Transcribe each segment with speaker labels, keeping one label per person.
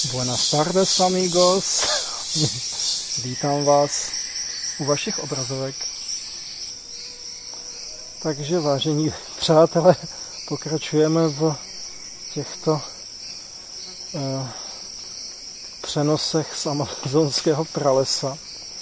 Speaker 1: Buenas tardes, amigos. Vítám vás u vašich obrazovek. Takže, vážení přátelé, pokračujeme v těchto přenosech z amazonského pralesa.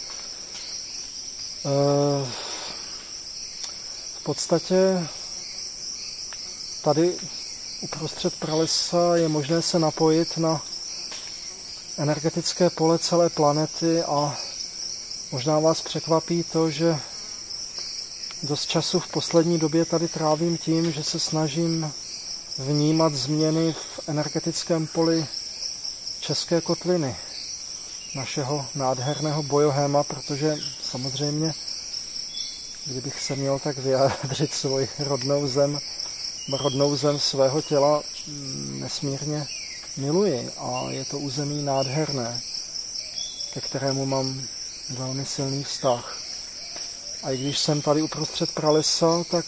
Speaker 1: V podstatě tady uprostřed pralesa je možné se napojit na energetické pole celé planety a možná vás překvapí to, že dost času v poslední době tady trávím tím, že se snažím vnímat změny v energetickém poli České kotliny, našeho nádherného Bojohéma, protože samozřejmě, kdybych se měl tak vyjádřit svoji rodnou zem svého těla, nesmírně miluji a je to území nádherné, ke kterému mám velmi silný vztah. A i když jsem tady uprostřed pralesa, tak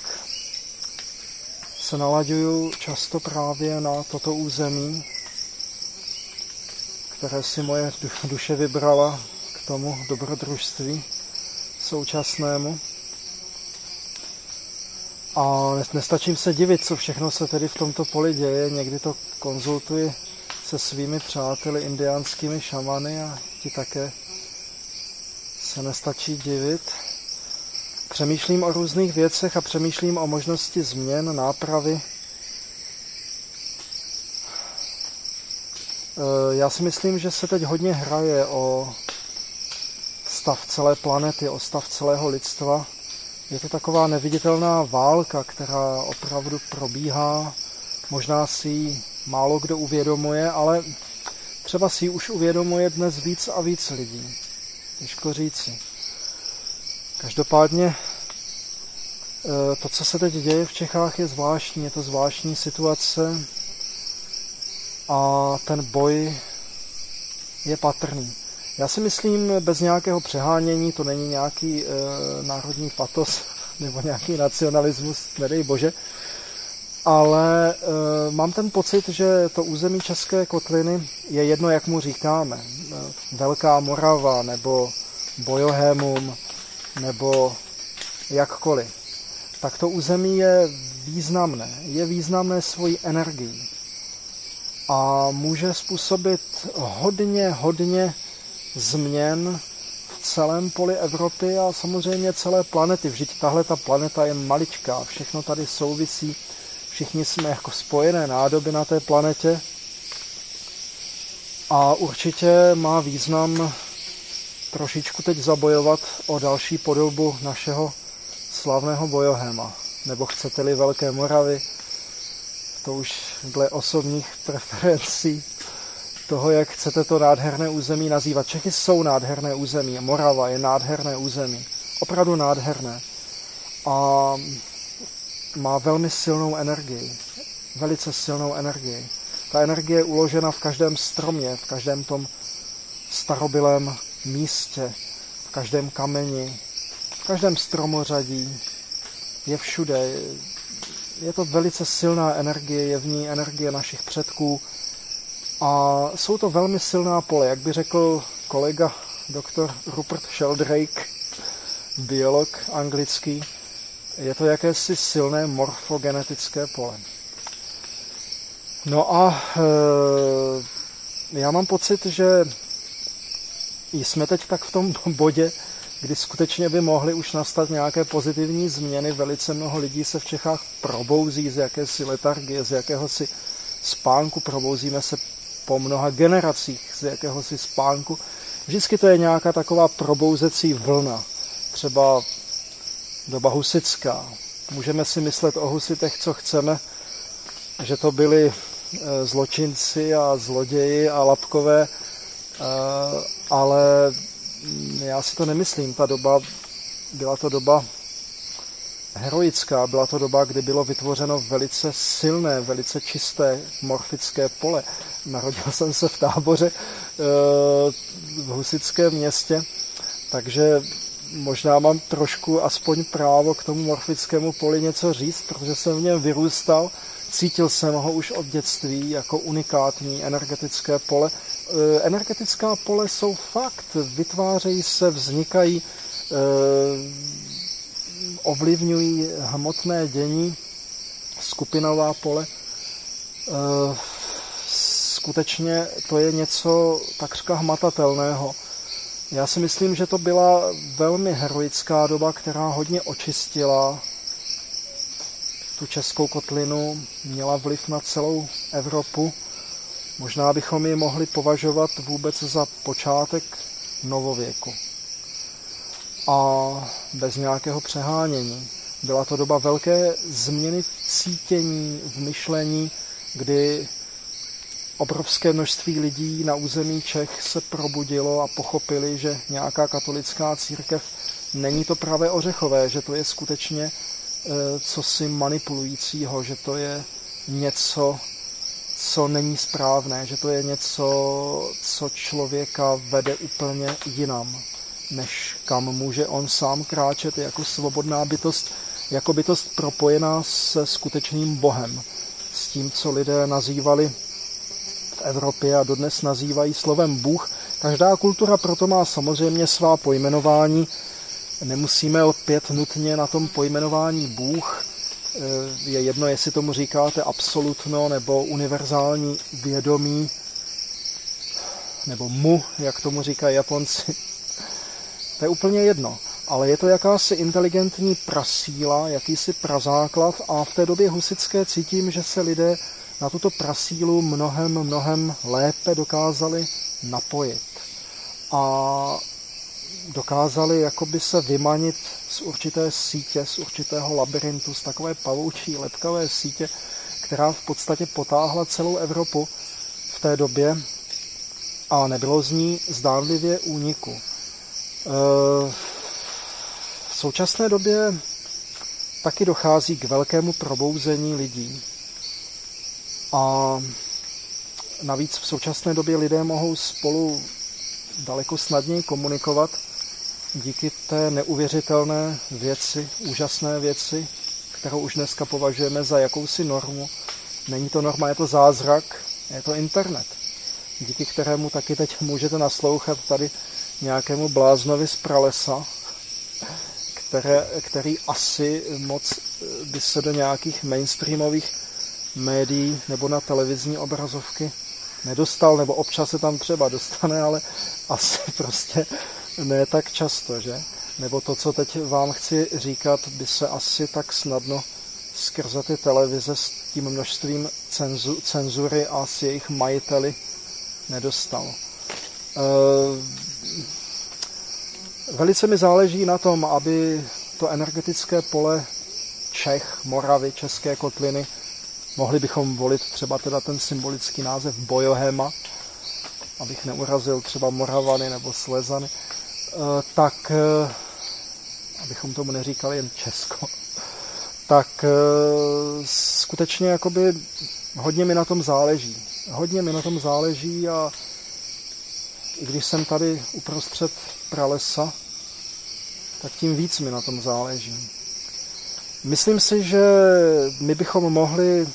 Speaker 1: se nalaďuju často právě na toto území, které si moje duše vybrala k tomu dobrodružství současnému. A nestačím se divit, co všechno se tedy v tomto poli děje. Někdy to konzultuji se svými přáteli indiánskými šamany a ti také se nestačí divit. Přemýšlím o různých věcech a přemýšlím o možnosti změn, nápravy. Já si myslím, že se teď hodně hraje o stav celé planety, o stav celého lidstva. Je to taková neviditelná válka, která opravdu probíhá. Možná si ji málo kdo uvědomuje, ale třeba si ji už uvědomuje dnes víc a víc lidí. Těžko říci. Každopádně to, co se teď děje v Čechách, je zvláštní. Je to zvláštní situace a ten boj je patrný. Já si myslím, bez nějakého přehánění, to není nějaký národní patos nebo nějaký nacionalismus, nedej bože, ale mám ten pocit, že to území České kotliny je jedno, jak mu říkáme. Velká Morava nebo Bojohémum nebo jakkoliv. Tak to území je významné. Je významné svojí energií. A může způsobit hodně změn v celém poli Evropy a samozřejmě celé planety. Vždyť tahle ta planeta je maličká, všechno tady souvisí, všichni jsme jako spojené nádoby na té planetě a určitě má význam trošičku teď zabojovat o další podobu našeho slavného Bojohéma, nebo chcete-li Velké Moravy, to už dle osobních preferencí toho, jak chcete to nádherné území nazývat. Čechy jsou nádherné území, Morava je nádherné území, opravdu nádherné. A má velmi silnou energii, velice silnou energii. Ta energie je uložena v každém stromě, v každém tom starobylém místě, v každém kameni, v každém stromořadí, je všude. Je to velice silná energie, je v ní energie našich předků, a jsou to velmi silná pole, jak by řekl kolega doktor Rupert Sheldrake, biolog anglický, je to jakési silné morfogenetické pole. No a já mám pocit, že jsme teď tak v tom bodě, kdy skutečně by mohly už nastat nějaké pozitivní změny. Velice mnoho lidí se v Čechách probouzí z jakési letargie, z jakéhosi spánku, probouzíme se po mnoha generacích z jakéhosi spánku. Vždycky to je nějaká taková probouzecí vlna. Třeba doba husitská. Můžeme si myslet o husitech, co chceme, že to byli zločinci a zloději a lapkové, ale já si to nemyslím. Ta doba byla to doba heroická, byla to doba, kdy bylo vytvořeno velice silné, velice čisté morfické pole. Narodil jsem se v Táboře v husitském městě, takže možná mám trošku aspoň právo k tomu morfickému poli něco říct, protože jsem v něm vyrůstal, cítil jsem ho už od dětství jako unikátní energetické pole. Energetická pole jsou fakt, vytvářejí se, vznikají, ovlivňují hmotné dění, skupinová pole. Skutečně to je něco takřka hmatatelného. Já si myslím, že to byla velmi heroická doba, která hodně očistila tu českou kotlinu, měla vliv na celou Evropu. Možná bychom ji mohli považovat vůbec za počátek novověku. A bez nějakého přehánění. Byla to doba velké změny v cítění, v myšlení, kdy obrovské množství lidí na území Čech se probudilo a pochopili, že nějaká katolická církev není to pravé ořechové, že to je skutečně cosi manipulujícího, že to je něco, co není správné, že to je něco, co člověka vede úplně jinam, než kam může on sám kráčet jako svobodná bytost, jako bytost propojená se skutečným Bohem, s tím, co lidé nazývali v Evropě a dodnes nazývají slovem Bůh. Každá kultura proto má samozřejmě svá pojmenování. Nemusíme opět nutně na tom pojmenování Bůh. Je jedno, jestli tomu říkáte absolutno nebo univerzální vědomí, nebo mu, jak tomu říkají Japonci. To je úplně jedno. Ale je to jakási inteligentní prasíla, jakýsi prazáklad a v té době husitské cítím, že se lidé na tuto prasílu mnohem lépe dokázali napojit. A dokázali jakoby se vymanit z určité sítě, z určitého labirintu, z takové pavoučí, lepkavé sítě, která v podstatě potáhla celou Evropu v té době a nebylo z ní zdánlivě úniku. V současné době taky dochází k velkému probouzení lidí. A navíc v současné době lidé mohou spolu daleko snadněji komunikovat díky té neuvěřitelné věci, úžasné věci, kterou už dneska považujeme za jakousi normu. Není to norma, je to zázrak, je to internet, díky kterému taky teď můžete naslouchat tady nějakému bláznovi z pralesa, který asi moc by se do nějakých mainstreamových médií nebo na televizní obrazovky nedostal, nebo občas se tam třeba dostane, ale asi prostě ne tak často, že? Nebo to, co teď vám chci říkat, by se asi tak snadno skrze ty televize s tím množstvím cenzury a s jejich majiteli nedostalo. Velice mi záleží na tom, aby to energetické pole Čech, Moravy, České kotliny, mohli bychom volit třeba teda ten symbolický název Bojohema, abych neurazil třeba Moravany nebo Slezany, tak, abychom tomu neříkali jen Česko, tak skutečně jakoby hodně mi na tom záleží. Hodně mi na tom záleží a i když jsem tady uprostřed pralesa, tak tím víc mi na tom záleží. Myslím si, že my bychom mohli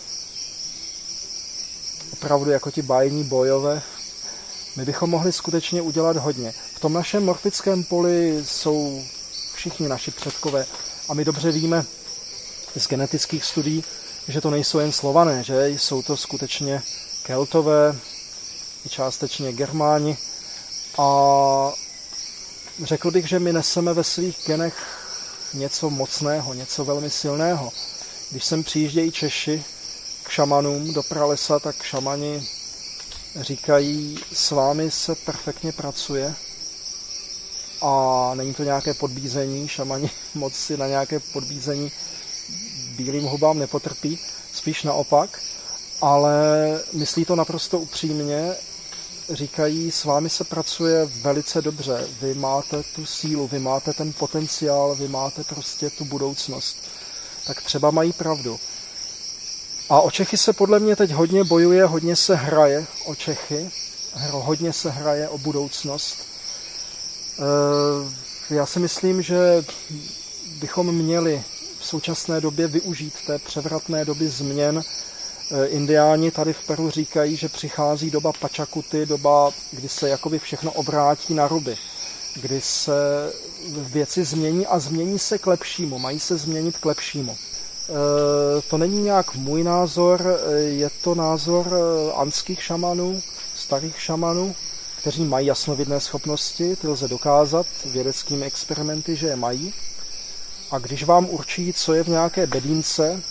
Speaker 1: opravdu jako ti bájní bojové, my bychom mohli skutečně udělat hodně. V tom našem morfickém poli jsou všichni naši předkové a my dobře víme z genetických studií, že to nejsou jen Slované, že jsou to skutečně Keltové, částečně Germáni a řekl bych, že my neseme ve svých genech něco mocného, něco velmi silného. Když sem přijíždějí Češi k šamanům do pralesa, tak šamani říkají, s vámi se perfektně pracuje a není to nějaké podbízení, šamani moc si na nějaké podbízení bílým hubám nepotrpí, spíš naopak, ale myslí to naprosto upřímně, říkají, s vámi se pracuje velice dobře, vy máte tu sílu, vy máte ten potenciál, vy máte prostě tu budoucnost. Tak třeba mají pravdu. A o Čechy se podle mě teď hodně bojuje, hodně se hraje o Čechy, hodně se hraje o budoucnost. já si myslím, že bychom měli v současné době využít té převratné doby změn. Indiáni tady v Peru říkají, že přichází doba Pachacuti, doba, kdy se jakoby všechno obrátí na ruby, kdy se věci změní a změní se k lepšímu, mají se změnit k lepšímu. To není nějak můj názor, je to názor andských šamanů, starých šamanů, kteří mají jasnovidné schopnosti, ty lze dokázat vědeckými experimenty, že je mají. A když vám určí, co je v nějaké bedínce,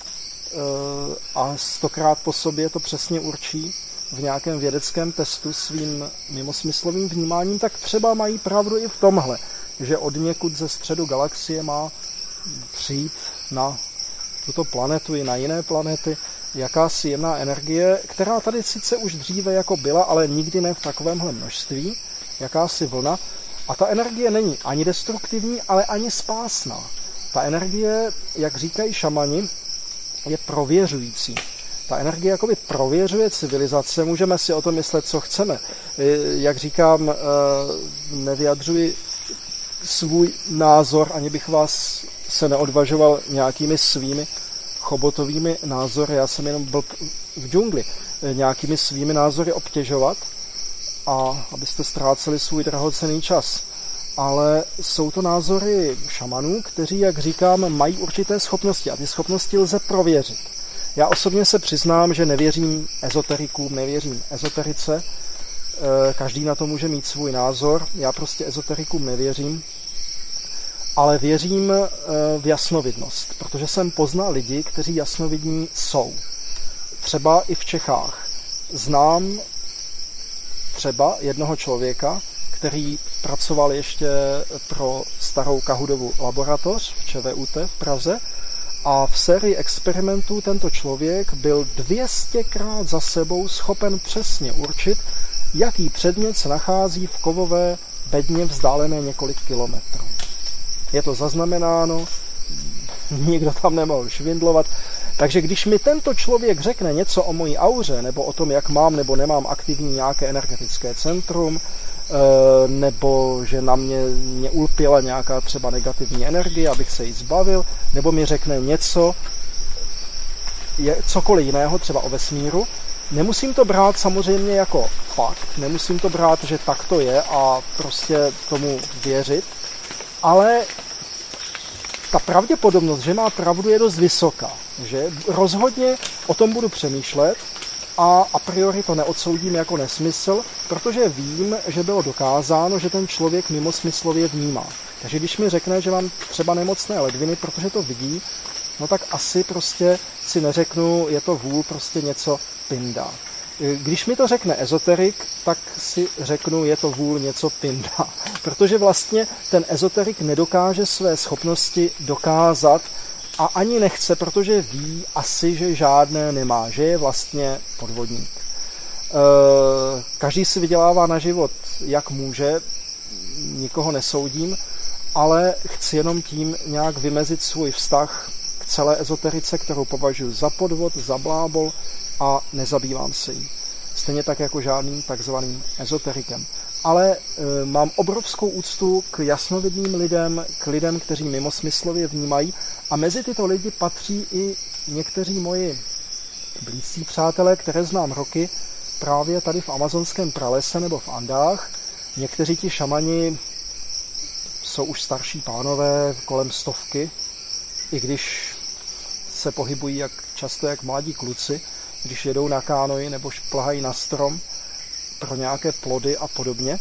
Speaker 1: a 100krát po sobě to přesně určí v nějakém vědeckém testu svým mimosmyslovým vnímáním, tak třeba mají pravdu i v tomhle, že od někud ze středu galaxie má přijít na tuto planetu i na jiné planety jakási jemná energie, která tady sice už dříve jako byla, ale nikdy ne v takovémhle množství, jakási vlna. A ta energie není ani destruktivní, ale ani spásná. Ta energie, jak říkají šamani, je prověřující. Ta energie jakoby prověřuje civilizace, můžeme si o tom myslet, co chceme. Jak říkám, nevyjadřuji svůj názor, ani bych vás se neodvažoval nějakými svými chobotovými názory, já jsem jenom blb v džungli, nějakými svými názory obtěžovat, a abyste ztráceli svůj drahocenný čas. Ale jsou to názory šamanů, kteří, jak říkám, mají určité schopnosti a ty schopnosti lze prověřit. Já osobně se přiznám, že nevěřím ezoterikům, nevěřím ezoterice, každý na to může mít svůj názor, já prostě ezoterikům nevěřím, ale věřím v jasnovidnost, protože jsem poznal lidi, kteří jasnovidní jsou. Třeba i v Čechách. Znám třeba jednoho člověka, který pracoval ještě pro starou Kahudovu laboratoř v ČVUT v Praze a v sérii experimentů tento člověk byl 200krát za sebou schopen přesně určit, jaký předmět se nachází v kovové bedně vzdálené několik kilometrů. Je to zaznamenáno, nikdo tam nemohl švindlovat. Takže když mi tento člověk řekne něco o mojí auře, nebo o tom, jak mám nebo nemám aktivní nějaké energetické centrum, nebo že na mě ulpěla nějaká třeba negativní energie, abych se jí zbavil, nebo mi řekne něco, cokoliv jiného, třeba o vesmíru, nemusím to brát samozřejmě jako fakt, nemusím to brát, že tak to je a prostě tomu věřit, ale ta pravděpodobnost, že má pravdu, je dost vysoká. Že? Rozhodně o tom budu přemýšlet a priori to neodsoudím jako nesmysl, protože vím, že bylo dokázáno, že ten člověk mimosmyslově vnímá. Takže když mi řekne, že mám třeba nemocné ledviny, protože to vidí, no tak asi prostě si neřeknu, je to vůl, prostě něco pindá. Když mi to řekne ezoterik, tak si řeknu, je to vůl, něco pindá. Protože vlastně ten ezoterik nedokáže své schopnosti dokázat a ani nechce, protože ví asi, že žádné nemá, že je vlastně podvodník. Každý si vydělává na život, jak může, nikoho nesoudím, ale chci jenom tím nějak vymezit svůj vztah k celé ezoterice, kterou považuji za podvod, za blábol a nezabývám se jí. Stejně tak jako žádným takzvaným ezoterikem. Ale mám obrovskou úctu k jasnovidným lidem, k lidem, kteří mimosmyslově vnímají a mezi tyto lidi patří i někteří moji blízcí přátelé, které znám roky právě tady v amazonském pralese nebo v Andách. Někteří ti šamani jsou už starší pánové, kolem 100, i když se pohybují jak často jak mladí kluci, když jedou na kánoji nebo šplhají na strom pro nějaké plody a podobně.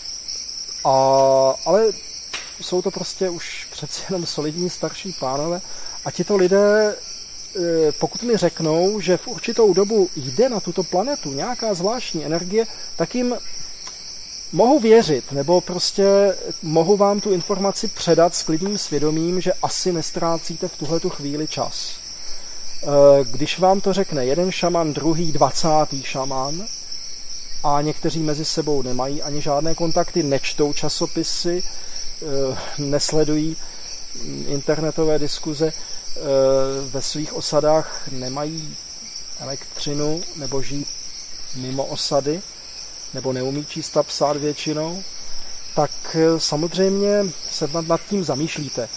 Speaker 1: Ale jsou to prostě už přeci jenom solidní starší pánové a tito lidé, pokud mi řeknou, že v určitou dobu jde na tuto planetu nějaká zvláštní energie, tak jim mohu věřit, nebo prostě mohu vám tu informaci předat s klidným svědomím, že asi nestrácíte v tuhletu chvíli čas. Když vám to řekne jeden šaman, druhý, 20. šaman a někteří mezi sebou nemají ani žádné kontakty, nečtou časopisy, nesledují internetové diskuze, ve svých osadách nemají elektřinu nebo žijí mimo osady, nebo neumí číst a psát většinou, tak samozřejmě se nad tím zamýšlíte.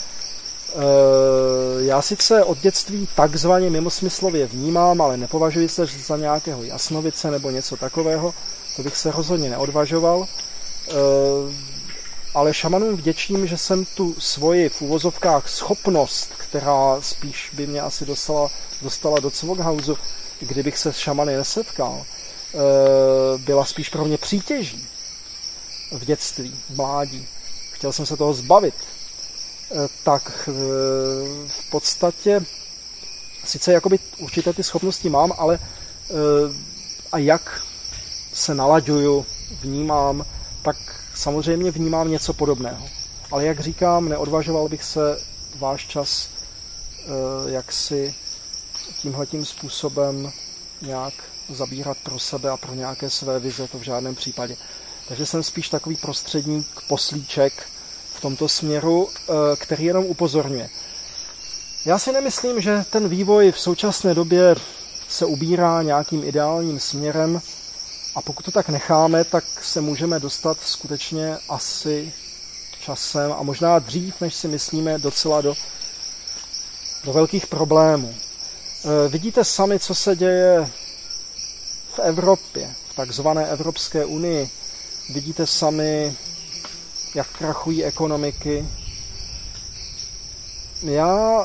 Speaker 1: Já sice od dětství takzvaně mimosmyslově vnímám, ale nepovažuji se za nějakého jasnovidce nebo něco takového, to bych se rozhodně neodvažoval. Ale šamanům vděčím, že jsem tu svoji v uvozovkách schopnost, která spíš by mě asi dostala do Cvokhausu, kdybych se s šamany nesetkal, byla spíš pro mě přítěží v dětství, v mládí. Chtěl jsem se toho zbavit. Tak v podstatě sice jakoby určité ty schopnosti mám, ale a jak se nalaďuju, vnímám, tak samozřejmě vnímám něco podobného. Ale jak říkám, neodvažoval bych se váš čas jaksi tímhletím způsobem nějak zabírat pro sebe a pro nějaké své vize, to v žádném případě. Takže jsem spíš takový prostředník, poslíček v tomto směru, který jenom upozorňuje. Já si nemyslím, že ten vývoj v současné době se ubírá nějakým ideálním směrem a pokud to tak necháme, tak se můžeme dostat skutečně asi časem a možná dřív, než si myslíme, docela do velkých problémů. Vidíte sami, co se děje v Evropě, v takzvané Evropské unii. Vidíte sami, jak krachují ekonomiky. Já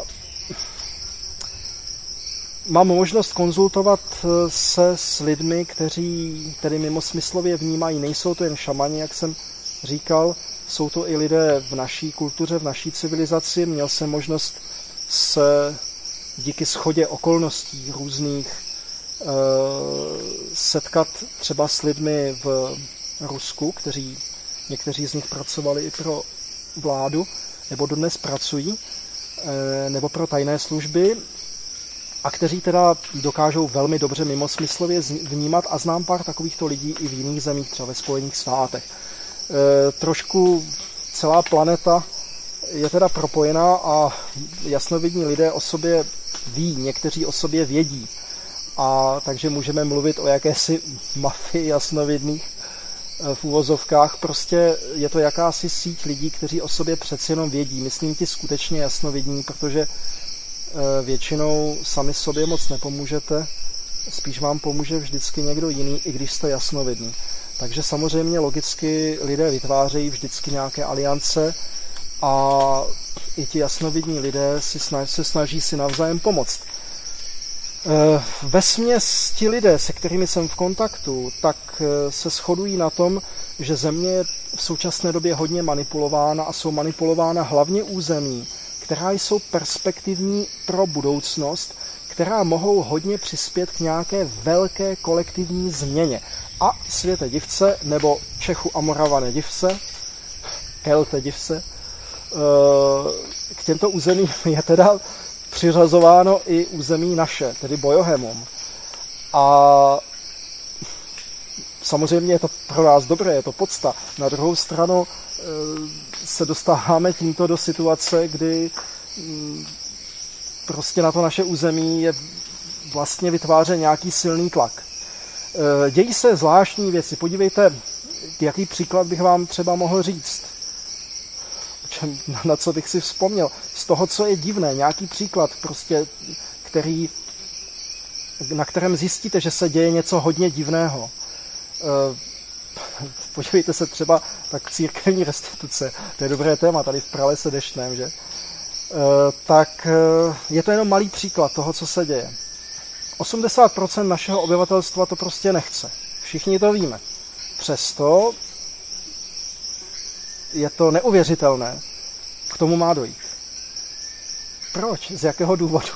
Speaker 1: mám možnost konzultovat se s lidmi, kteří tedy mimosmyslově vnímají. Nejsou to jen šamani, jak jsem říkal, jsou to i lidé v naší kultuře, v naší civilizaci. Měl jsem možnost se díky shodě okolností různých setkat třeba s lidmi v Rusku, někteří z nich pracovali i pro vládu, nebo dodnes pracují, nebo pro tajné služby, a kteří teda dokážou velmi dobře mimosmyslově vnímat a znám pár takovýchto lidí i v jiných zemích, třeba ve Spojených státech. Trošku celá planeta je teda propojená a jasnovidní lidé o sobě ví, někteří o sobě vědí. A takže můžeme mluvit o jakési mafii jasnovidných v uvozovkách. Prostě je to jakási síť lidí, kteří o sobě přeci jenom vědí. Myslím ti skutečně jasnovidní, protože většinou sami sobě moc nepomůžete. Spíš vám pomůže vždycky někdo jiný, i když jste jasnovidní. Takže samozřejmě logicky lidé vytvářejí vždycky nějaké aliance a i ti jasnovidní lidé se snaží si navzájem pomoct. Vesměs ti lidé, se kterými jsem v kontaktu, tak se shodují na tom, že země je v současné době hodně manipulována a jsou manipulována hlavně území, která jsou perspektivní pro budoucnost, která mohou hodně přispět k nějaké velké kolektivní změně. A světe divce, nebo Čechu a Moravane divce, Kelte divce, k těmto územím je teda přiřazováno i území naše, tedy Bojohemum. A samozřejmě je to pro nás dobré, je to podsta. Na druhou stranu se dostáváme tímto do situace, kdy prostě na to naše území je vlastně vytvářen nějaký silný tlak. Dějí se zvláštní věci. Podívejte, jaký příklad bych vám třeba mohl říct. Na co bych si vzpomněl. Z toho, co je divné, nějaký příklad, prostě, na kterém zjistíte, že se děje něco hodně divného. Podívejte se třeba tak církevní restituce. To je dobré téma, tady v Pralese Deštném, že? Tak je to jenom malý příklad toho, co se děje. 80% našeho obyvatelstva to prostě nechce. Všichni to víme. Přesto je to neuvěřitelné. K tomu má dojít. Proč? Z jakého důvodu?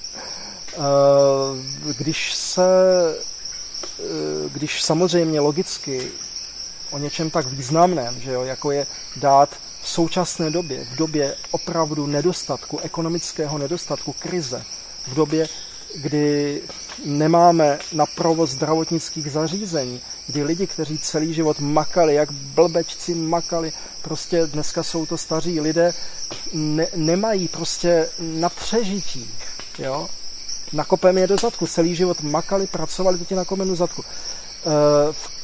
Speaker 1: Když samozřejmě logicky o něčem tak významném, že jo, jako je dát v současné době, v době opravdu nedostatku, ekonomického nedostatku, krize, v době, kdy nemáme na provoz zdravotnických zařízení, kdy lidi, kteří celý život makali, jak blbečci makali, prostě dneska jsou to staří lidé, nemají prostě na přežití, jo? Nakopeme je do zadku, celý život makali, pracovali, teď je nakopeme do zadku. V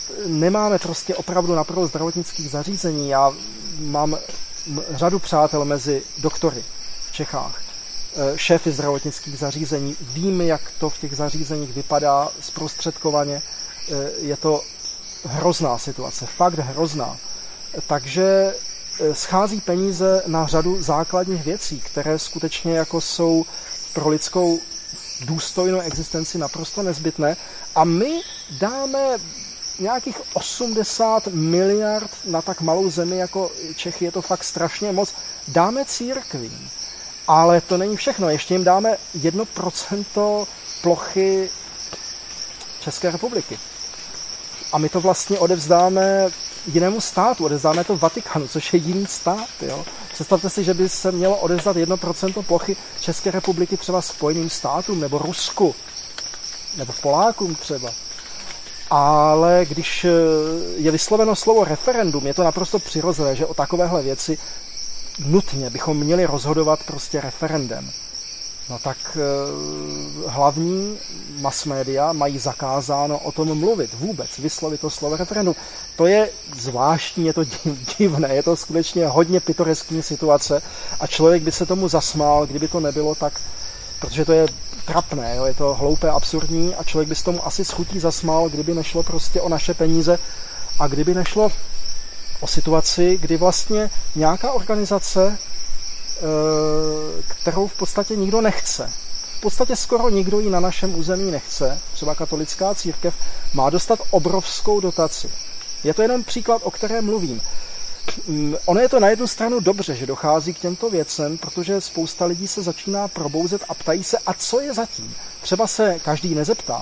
Speaker 1: nemáme prostě opravdu naprosto zdravotnických zařízení. Já mám řadu přátel mezi doktory v Čechách, šéfy zdravotnických zařízení. Víme, jak to v těch zařízeních vypadá zprostředkovaně. Je to hrozná situace, fakt hrozná. Takže schází peníze na řadu základních věcí, které skutečně jako jsou pro lidskou důstojnou existenci naprosto nezbytné. A my dáme nějakých 80 miliard na tak malou zemi jako Čechy, je to fakt strašně moc. Dáme církvím, ale to není všechno. Ještě jim dáme 1% plochy České republiky. A my to vlastně odevzdáme jinému státu, odevzdáme to Vatikánu, což je jiný stát. Jo? Představte si, že by se mělo odevzdat 1% plochy České republiky třeba Spojeným státům, nebo Rusku, nebo Polákům třeba. Ale když je vysloveno slovo referendum, je to naprosto přirozené, že o takovéhle věci nutně bychom měli rozhodovat prostě referendem. No tak hlavní mass media mají zakázáno o tom mluvit vůbec, vyslovit to slovo referendum. To je zvláštní, je to divné, je to skutečně hodně pitoreskní situace a člověk by se tomu zasmál, kdyby to nebylo tak, protože to je trapné, jo, je to hloupé, absurdní a člověk by se tomu asi s chutí zasmál, kdyby nešlo prostě o naše peníze a kdyby nešlo o situaci, kdy vlastně nějaká organizace, kterou v podstatě nikdo nechce. V podstatě skoro nikdo ji na našem území nechce. Třeba katolická církev má dostat obrovskou dotaci. Je to jenom příklad, o kterém mluvím. Ono je to na jednu stranu dobře, že dochází k těmto věcem, protože spousta lidí se začíná probouzet a ptají se, a co je zatím. Třeba se každý nezeptá,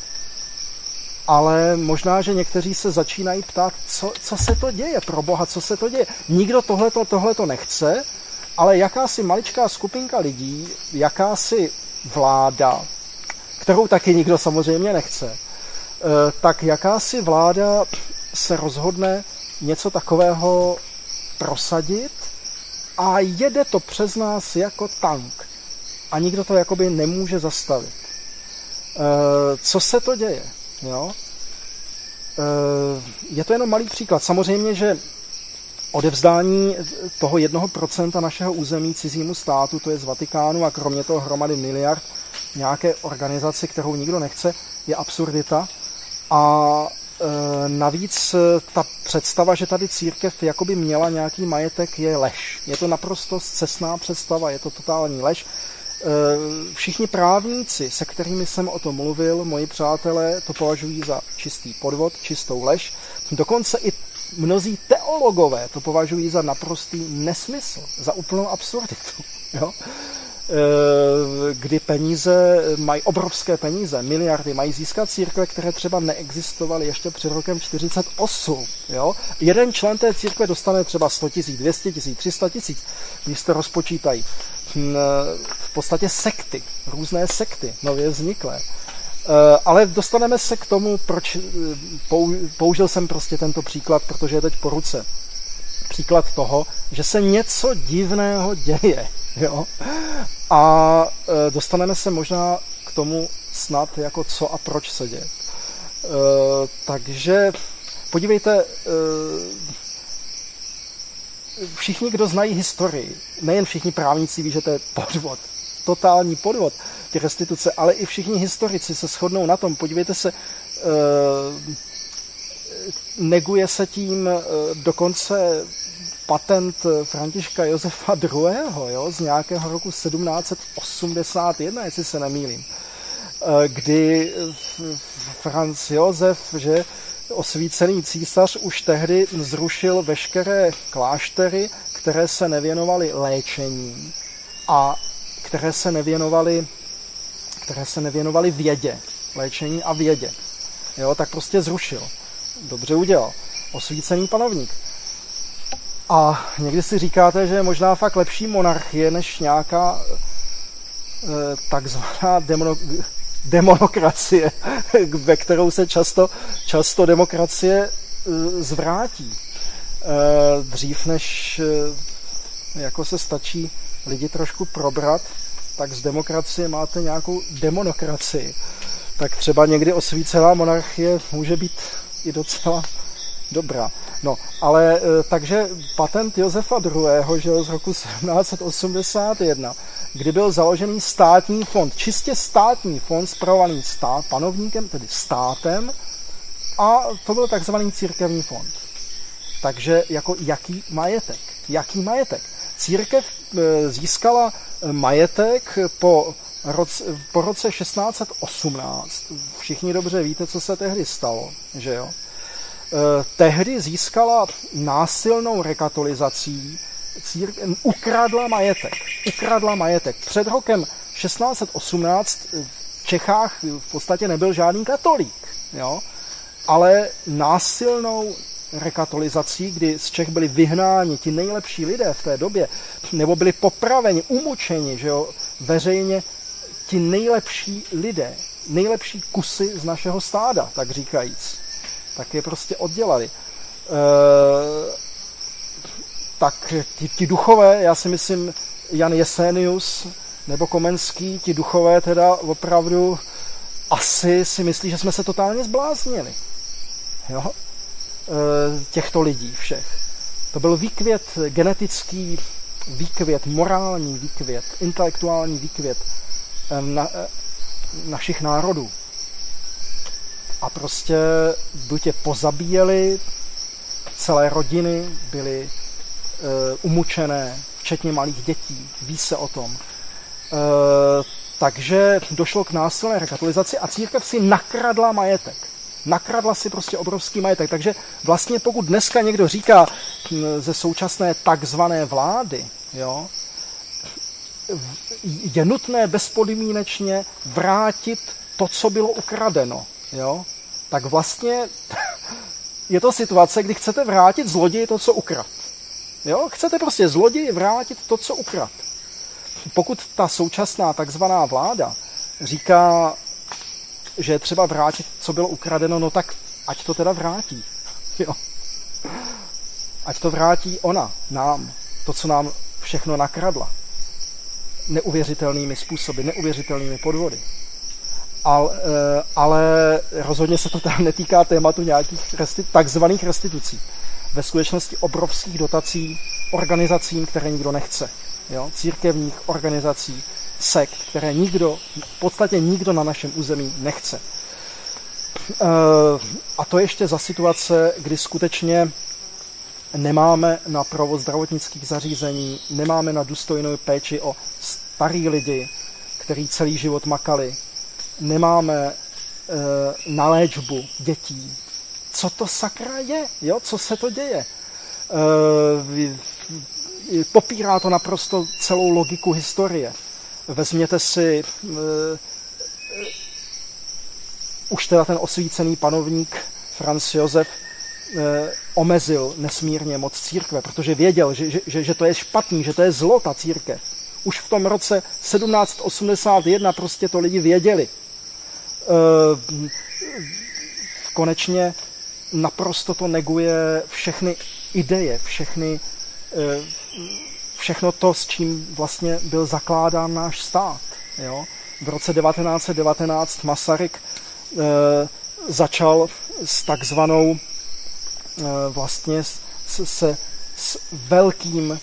Speaker 1: ale možná, že někteří se začínají ptát, co se to děje, pro Boha, co se to děje. Nikdo tohleto nechce, ale jakási maličká skupinka lidí, jakási vláda, kterou taky nikdo samozřejmě nechce, tak jakási vláda se rozhodne něco takového prosadit a jede to přes nás jako tank. A nikdo to jakoby nemůže zastavit. Co se to děje? Jo? Je to jenom malý příklad. Samozřejmě, že odevzdání toho 1% našeho území cizímu státu, to je z Vatikánu a kromě toho hromady miliard nějaké organizaci, kterou nikdo nechce, je absurdita. A navíc ta představa, že tady církev jakoby měla nějaký majetek, je lež. Je to naprosto scestná představa, je to totální lež. Všichni právníci, se kterými jsem o tom mluvil, moji přátelé, to považují za čistý podvod, čistou lež. Dokonce i mnozí teologové to považují za naprostý nesmysl, za úplnou absurditu. Jo? Kdy peníze, mají obrovské peníze, miliardy, mají získat církve, které třeba neexistovaly ještě před rokem 48. Jo? Jeden člen té církve dostane třeba 100 000, 200 000, 300 000, když se rozpočítají. V podstatě sekty, různé sekty, nově vzniklé. Ale dostaneme se k tomu, proč použil jsem prostě tento příklad, protože je teď po ruce. Příklad toho, že se něco divného děje. Jo? A dostaneme se možná k tomu snad, jako co a proč se děje. Takže podívejte, všichni, kdo znají historii, nejen všichni právníci ví, že to je podvod, totální podvod, ty restituce, ale i všichni historici se shodnou na tom. Podívejte se, neguje se tím dokonce patent Františka Josefa II. Jo, z nějakého roku 1781, jestli se nemýlím, kdy Franz Josef, že osvícený císař, už tehdy zrušil veškeré kláštery, které se nevěnovaly léčení a které se nevěnovaly vědě, léčení a vědě. Jo, tak prostě zrušil. Dobře udělal. Osvícený panovník. A někdy si říkáte, že je možná fakt lepší monarchie, než nějaká takzvaná demonokracie, ve kterou se často demokracie zvrátí. Dřív, než jako se stačí lidi trošku probrat, tak z demokracie máte nějakou demonokracii. Tak třeba někdy osvícená monarchie může být i docela dobrá. No, ale takže patent Josefa II. Že z roku 1781, kdy byl založený státní fond, čistě státní fond spravovaný panovníkem, tedy státem, a to byl takzvaný církevní fond. Takže jako jaký majetek? Jaký majetek? Církev získala majetek po roce 1618. Všichni dobře víte, co se tehdy stalo, že jo? Tehdy získala násilnou rekatolizací, ukradla majetek. Před rokem 1618 v Čechách v podstatě nebyl žádný katolík, jo? Ale násilnou rekatolizací, kdy z Čech byli vyhnáni ti nejlepší lidé v té době, nebo byli popraveni, umučeni, že jo, veřejně ti nejlepší lidé, nejlepší kusy z našeho stáda, tak říkajíc, tak je prostě oddělali. Tak ti duchové, já si myslím, Jan Jesenius nebo Komenský, ti duchové teda opravdu asi si myslí, že jsme se totálně zbláznili. Jo? Těchto lidí všech. To byl výkvět, genetický výkvět, morální výkvět, intelektuální výkvět našich národů. A prostě buď je pozabíjeli, celé rodiny byly umučené, včetně malých dětí, ví se o tom. Takže došlo k násilné rekatolizaci a církev si nakradla majetek. Nakradla si prostě obrovský majetek. Takže vlastně pokud dneska někdo říká ze současné takzvané vlády, jo, je nutné bezpodmínečně vrátit to, co bylo ukradeno, jo, tak vlastně je to situace, kdy chcete vrátit zloději to, co ukrad. Jo? Chcete prostě zloději vrátit to, co ukrad. Pokud ta současná takzvaná vláda říká, že je třeba vrátit, co bylo ukradeno, no tak ať to teda vrátí. Jo. Ať to vrátí ona, nám, to, co nám všechno nakradla. Neuvěřitelnými způsoby, neuvěřitelnými podvody. Ale rozhodně se to tam netýká tématu nějakých takzvaných restitucí. Ve skutečnosti obrovských dotací organizacím, které nikdo nechce. Jo? Církevních organizací, sekt, které v podstatě nikdo na našem území nechce. A to ještě za situace, kdy skutečně nemáme na provoz zdravotnických zařízení, nemáme na důstojnou péči o starý lidi, kteří celý život makali, nemáme na léčbu dětí. Co to sakra je? Jo? Co se to děje? Popírá to naprosto celou logiku historie. Vezměte si už teda ten osvícený panovník Franz Josef omezil nesmírně moc církve, protože věděl, že to je špatný, že to je zlo, ta církev. Už v tom roce 1781 prostě to lidi věděli. Konečně naprosto to neguje všechny ideje, všechno to, s čím vlastně byl zakládán náš stát. Jo? V roce 1919 Masaryk začal s takzvanou vlastně s velkým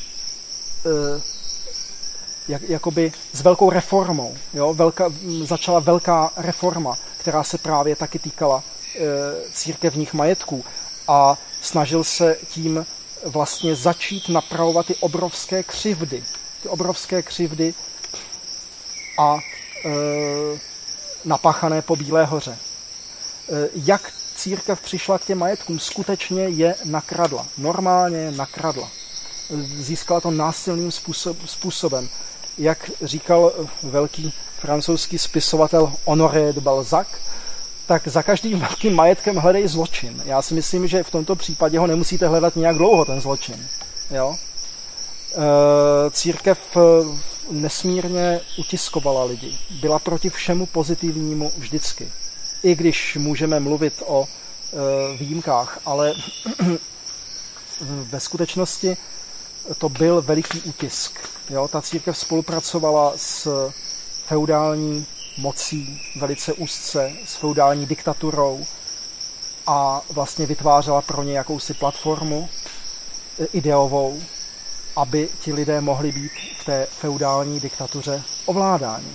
Speaker 1: jakoby s velkou reformou. Jo? Začala velká reforma, která se právě taky týkala církevních majetků a snažil se tím vlastně začít napravovat ty obrovské křivdy a napáchané po Bílé hoře. Jak církev přišla k těm majetkům, skutečně je nakradla. Normálně je nakradla. Získala to násilným způsobem. Jak říkal velký francouzský spisovatel Honoré de Balzac, tak za každým velkým majetkem hledej zločin. Já si myslím, že v tomto případě ho nemusíte hledat nějak dlouho, ten zločin. Jo? Církev nesmírně utiskovala lidi. Byla proti všemu pozitivnímu vždycky. I když můžeme mluvit o výjimkách, ale ve skutečnosti to byl veliký útisk. Jo? Ta církev spolupracovala s feudální mocí velice úzce, s feudální diktaturou a vlastně vytvářela pro ně jakousi platformu ideovou, aby ti lidé mohli být v té feudální diktatuře ovládáni.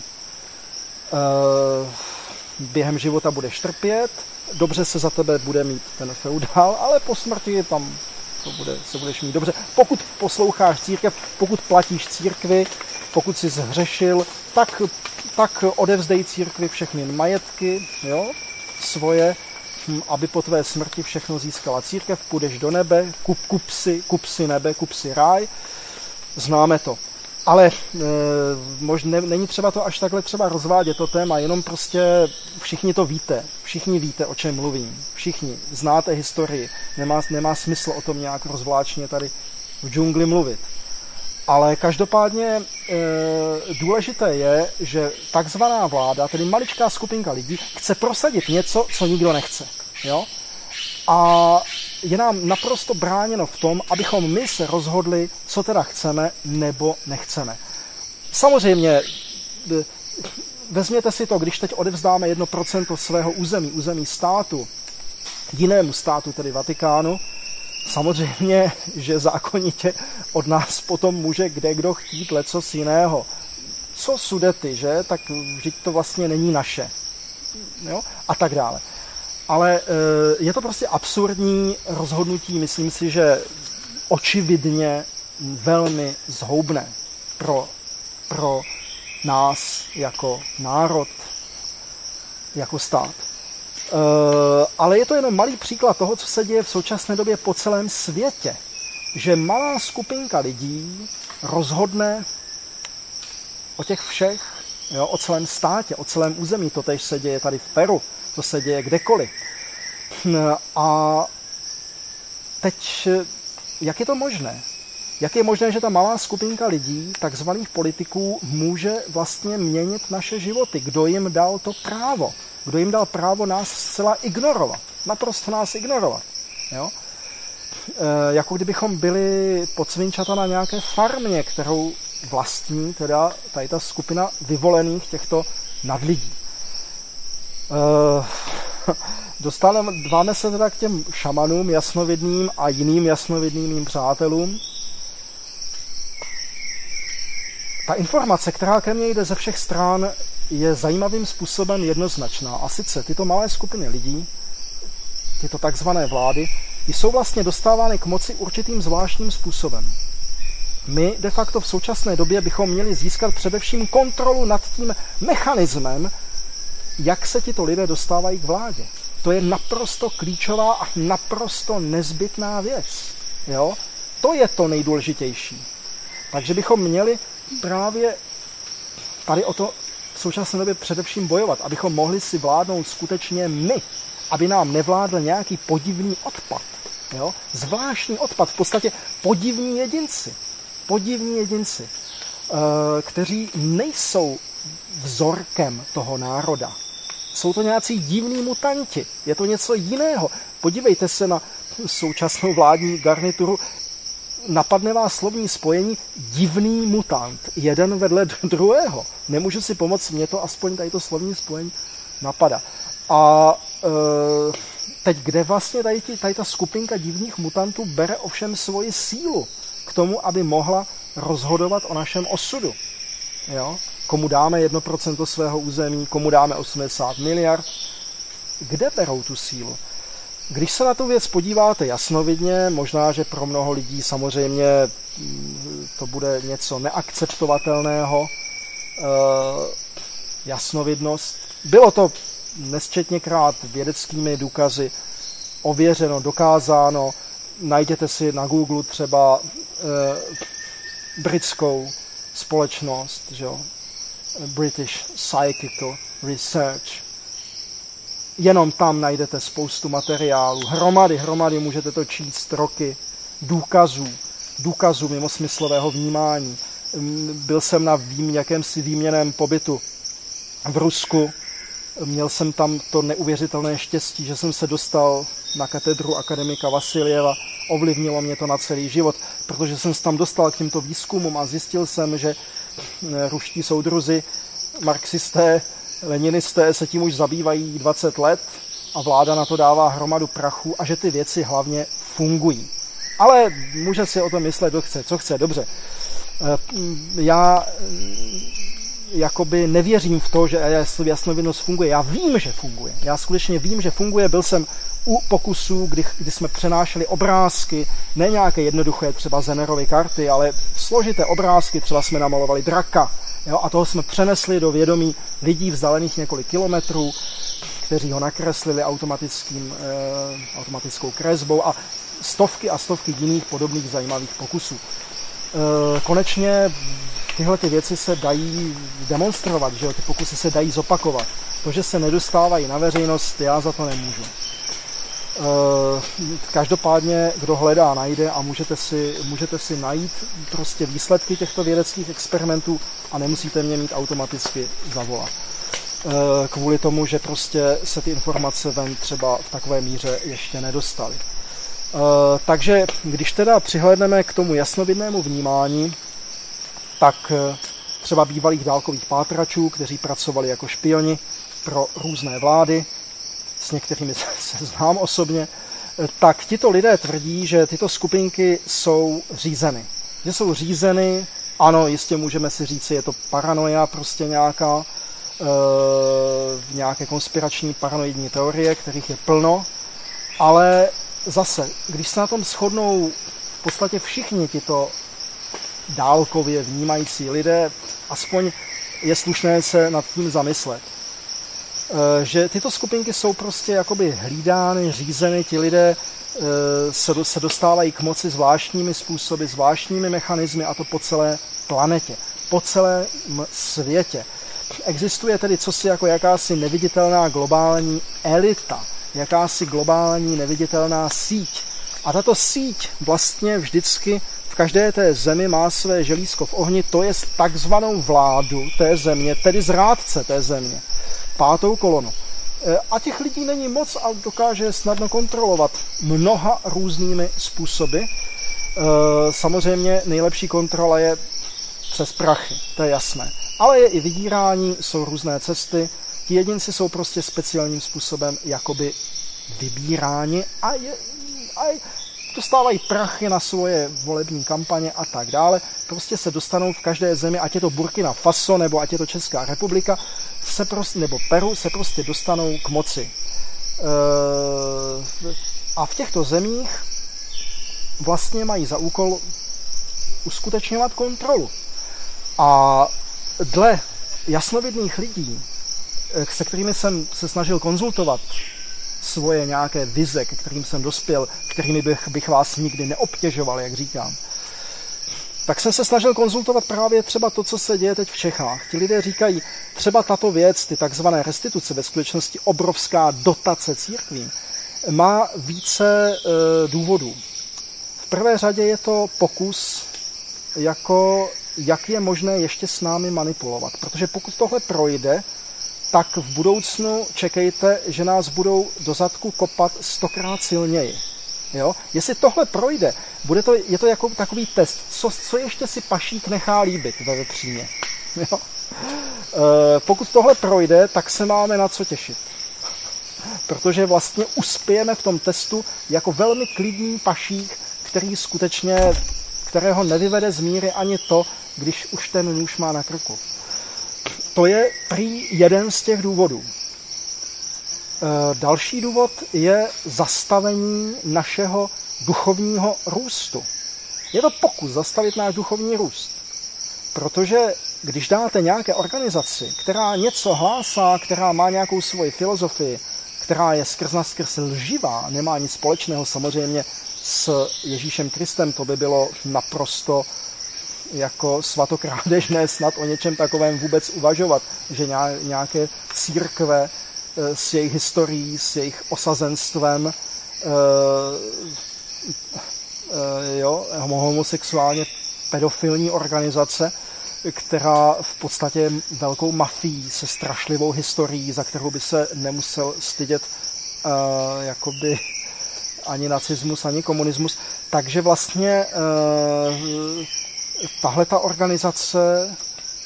Speaker 1: Během života budeš trpět, dobře se za tebe bude mít ten feudál, ale po smrti tam se budeš mít dobře. Pokud posloucháš církev, pokud platíš církvi, pokud jsi zhřešil, tak odevzdej církvi všechny majetky, jo, svoje, aby po tvé smrti všechno získala církev, půjdeš do nebe, kup si nebe, kup si ráj, známe to. Ale není třeba to až takhle třeba rozvádět to téma, jenom prostě všichni to víte, všichni víte, o čem mluvím, všichni znáte historii, nemá smysl o tom nějak rozvláčně tady v džungli mluvit. Ale každopádně důležité je, že takzvaná vláda, tedy maličká skupinka lidí, chce prosadit něco, co nikdo nechce. Jo? A je nám naprosto bráněno v tom, abychom my se rozhodli, co teda chceme nebo nechceme. Samozřejmě, vezměte si to, když teď odevzdáme 1% svého území státu, jinému státu, tedy Vatikánu, samozřejmě, že zákonitě od nás potom může kdekdo chtít lecos jiného. Co Sudety, že? Tak vždyť to vlastně není naše. Jo? A tak dále. Ale je to prostě absurdní rozhodnutí, myslím si, že očividně velmi zhoubné pro nás jako národ, jako stát. Ale je to jenom malý příklad toho, co se děje v současné době po celém světě. Že malá skupinka lidí rozhodne o těch všech, jo, o celém státě, o celém území. To též se děje tady v Peru, to se děje kdekoliv. A teď, jak je to možné? Jak je možné, že ta malá skupinka lidí, takzvaných politiků, může vlastně měnit naše životy? Kdo jim dal to právo? Kdo jim dal právo nás zcela ignorovat? Naprosto nás ignorovat. Jo? Jako kdybychom byli podsvinčata na nějaké farmě, kterou vlastní teda tady ta skupina vyvolených těchto nadlidí. Dostáváme se teda k těm šamanům jasnovidným a jiným jasnovidným mým přátelům. Ta informace, která ke mně jde ze všech stran, je zajímavým způsobem jednoznačná. A sice tyto malé skupiny lidí, tyto takzvané vlády, jsou vlastně dostávány k moci určitým zvláštním způsobem. My de facto v současné době bychom měli získat především kontrolu nad tím mechanismem, jak se tito lidé dostávají k vládě. To je naprosto klíčová a naprosto nezbytná věc. Jo? To je to nejdůležitější. Takže bychom měli právě tady o to v současné době především bojovat, abychom mohli si vládnout skutečně my, aby nám nevládl nějaký podivný odpad. Jo? Zvláštní odpad, v podstatě podivní jedinci, kteří nejsou vzorkem toho národa. Jsou to nějací divní mutanti, je to něco jiného. Podívejte se na současnou vládní garnituru, napadne vás slovní spojení divný mutant, jeden vedle druhého. Nemůžu si pomoct, mě to aspoň tady to slovní spojení napadá. A teď kde vlastně tady ta skupinka divných mutantů bere ovšem svoji sílu k tomu, aby mohla rozhodovat o našem osudu. Jo? Komu dáme 1% svého území, komu dáme 80 miliard. Kde berou tu sílu? Když se na tu věc podíváte jasnovidně, možná, že pro mnoho lidí samozřejmě to bude něco neakceptovatelného, jasnovidnost. Bylo to nesčetněkrát vědeckými důkazy ověřeno, dokázáno. Najděte si na Google třeba britskou společnost, že jo? British Psychical Research. Jenom tam najdete spoustu materiálů, hromady, můžete to číst, roky, důkazů mimosmyslového vnímání. Byl jsem na jakémsi výměnném pobytu v Rusku, měl jsem tam to neuvěřitelné štěstí, že jsem se dostal na katedru akademika Vasiljeva, ovlivnilo mě to na celý život, protože jsem se tam dostal k těmto výzkumům a zjistil jsem, že ruští soudruzi, marxisté, leninisté se tím už zabývají 20 let a vláda na to dává hromadu prachu a že ty věci hlavně fungují. Ale může si o tom myslet, kdo chce, co chce, dobře. Já jakoby nevěřím v to, že jasnovidnost funguje. Já vím, že funguje. Já skutečně vím, že funguje. Byl jsem u pokusů, kdy jsme přenášeli obrázky, ne nějaké jednoduché třeba Zenerovy karty, ale složité obrázky, třeba jsme namalovali draka, jo, a toho jsme přenesli do vědomí lidí vzdálených několik kilometrů, kteří ho nakreslili automatickou kresbou a stovky a stovky jiných podobných zajímavých pokusů. Konečně tyhle ty věci se dají demonstrovat, že jo? Ty pokusy se dají zopakovat. To, že se nedostávají na veřejnost, já za to nemůžu. Každopádně, kdo hledá, najde a můžete si najít prostě výsledky těchto vědeckých experimentů a nemusíte mě mít automaticky zavolat. Kvůli tomu, že prostě se ty informace ven třeba v takové míře ještě nedostaly. Takže když teda přihlédneme k tomu jasnovidnému vnímání, tak třeba bývalých dálkových pátračů, kteří pracovali jako špioni pro různé vlády, s některými se znám osobně, tak tito lidé tvrdí, že tyto skupinky jsou řízeny. Že jsou řízeny, ano, jistě můžeme si říct, je to paranoia prostě nějaké konspirační paranoidní teorie, kterých je plno, ale zase, když se na tom shodnou v podstatě všichni tito dálkově vnímající lidé, aspoň je slušné se nad tím zamyslet. Že tyto skupinky jsou prostě jakoby hlídány, řízeny, ti lidé se dostávají k moci zvláštními způsoby, zvláštními mechanismy a to po celé planetě, po celém světě. Existuje tedy cosi jako jakási neviditelná globální elita, jakási globální neviditelná síť. A tato síť vlastně vždycky v každé té zemi má své želízko v ohni, to je takzvanou vládu té země, tedy zrádce té země, pátou kolonu. A těch lidí není moc a dokáže snadno kontrolovat mnoha různými způsoby. Samozřejmě nejlepší kontrola je přes prachy, to je jasné. Ale je i vydírání, jsou různé cesty. Ti jedinci jsou prostě speciálním způsobem jakoby vybíráni a dostávají prachy na svoje volební kampaně a tak dále. Prostě se dostanou v každé zemi, ať je to Burkina Faso nebo ať je to Česká republika, nebo Peru, se prostě dostanou k moci. A v těchto zemích vlastně mají za úkol uskutečňovat kontrolu. A dle jasnovidných lidí, se kterými jsem se snažil konzultovat svoje nějaké vize, ke kterým jsem dospěl, kterými bych vás nikdy neobtěžoval, jak říkám, tak jsem se snažil konzultovat právě třeba to, co se děje teď v Čechách. Ti lidé říkají, třeba tato věc, ty takzvané restituce, ve skutečnosti obrovská dotace církvím, má více důvodů. V prvé řadě je to pokus, jak je možné ještě s námi manipulovat. Protože pokud tohle projde, tak v budoucnu čekejte, že nás budou do zadku kopat 100krát silněji. Jo? Jestli tohle projde, je to jako takový test, co ještě si pašík nechá líbit ve vepříně. Jo? Pokud tohle projde, tak se máme na co těšit. Protože vlastně uspějeme v tom testu jako velmi klidný pašík, kterého nevyvede z míry ani to, když už ten nůž má na krku. To je prý jeden z těch důvodů. Další důvod je zastavení našeho duchovního růstu. Je to pokus zastavit náš duchovní růst. Protože když dáte nějaké organizaci, která něco hlásá, která má nějakou svoji filozofii, která je skrz lživá, nemá nic společného samozřejmě s Ježíšem Kristem, to by bylo naprosto jako svatokrádežné snad o něčem takovém vůbec uvažovat, že nějaké církve s jejich historií, s jejich osazenstvem, homosexuálně pedofilní organizace, která v podstatě je velkou mafií se strašlivou historií, za kterou by se nemusel stydět jakoby ani nacismus, ani komunismus. Takže vlastně tahle ta organizace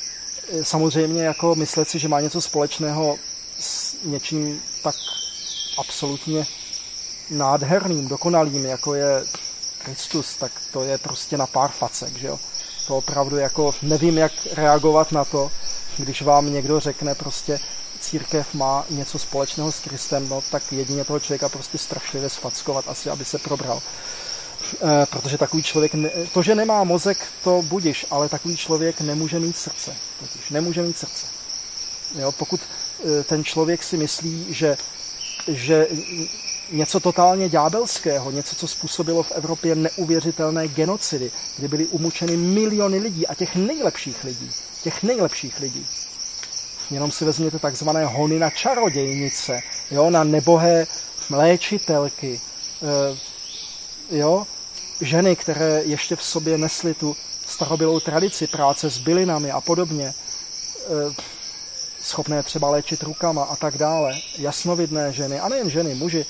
Speaker 1: samozřejmě jako myslet si, že má něco společného s něčím tak absolutně nádherným, dokonalým, jako je Kristus, tak to je prostě na pár facek, že jo. To opravdu jako nevím, jak reagovat na to, když vám někdo řekne prostě církev má něco společného s Kristem, no tak jedině toho člověka prostě strašlivě sfackovat asi, aby se probral. Protože takový člověk, to, že nemá mozek, to budiš, ale takový člověk nemůže mít srdce. Totiž nemůže mít srdce. Jo, pokud ten člověk si myslí, že něco totálně ďábelského, něco, co způsobilo v Evropě neuvěřitelné genocidy, kdy byly umučeny miliony lidí a těch nejlepších lidí. Jenom si vezměte takzvané hony na čarodějnice, jo, na nebohé léčitelky, jo, ženy, které ještě v sobě nesly tu starobylou tradici práce s bylinami a podobně, schopné třeba léčit rukama a tak dále, jasnovidné ženy, a nejen ženy, muži,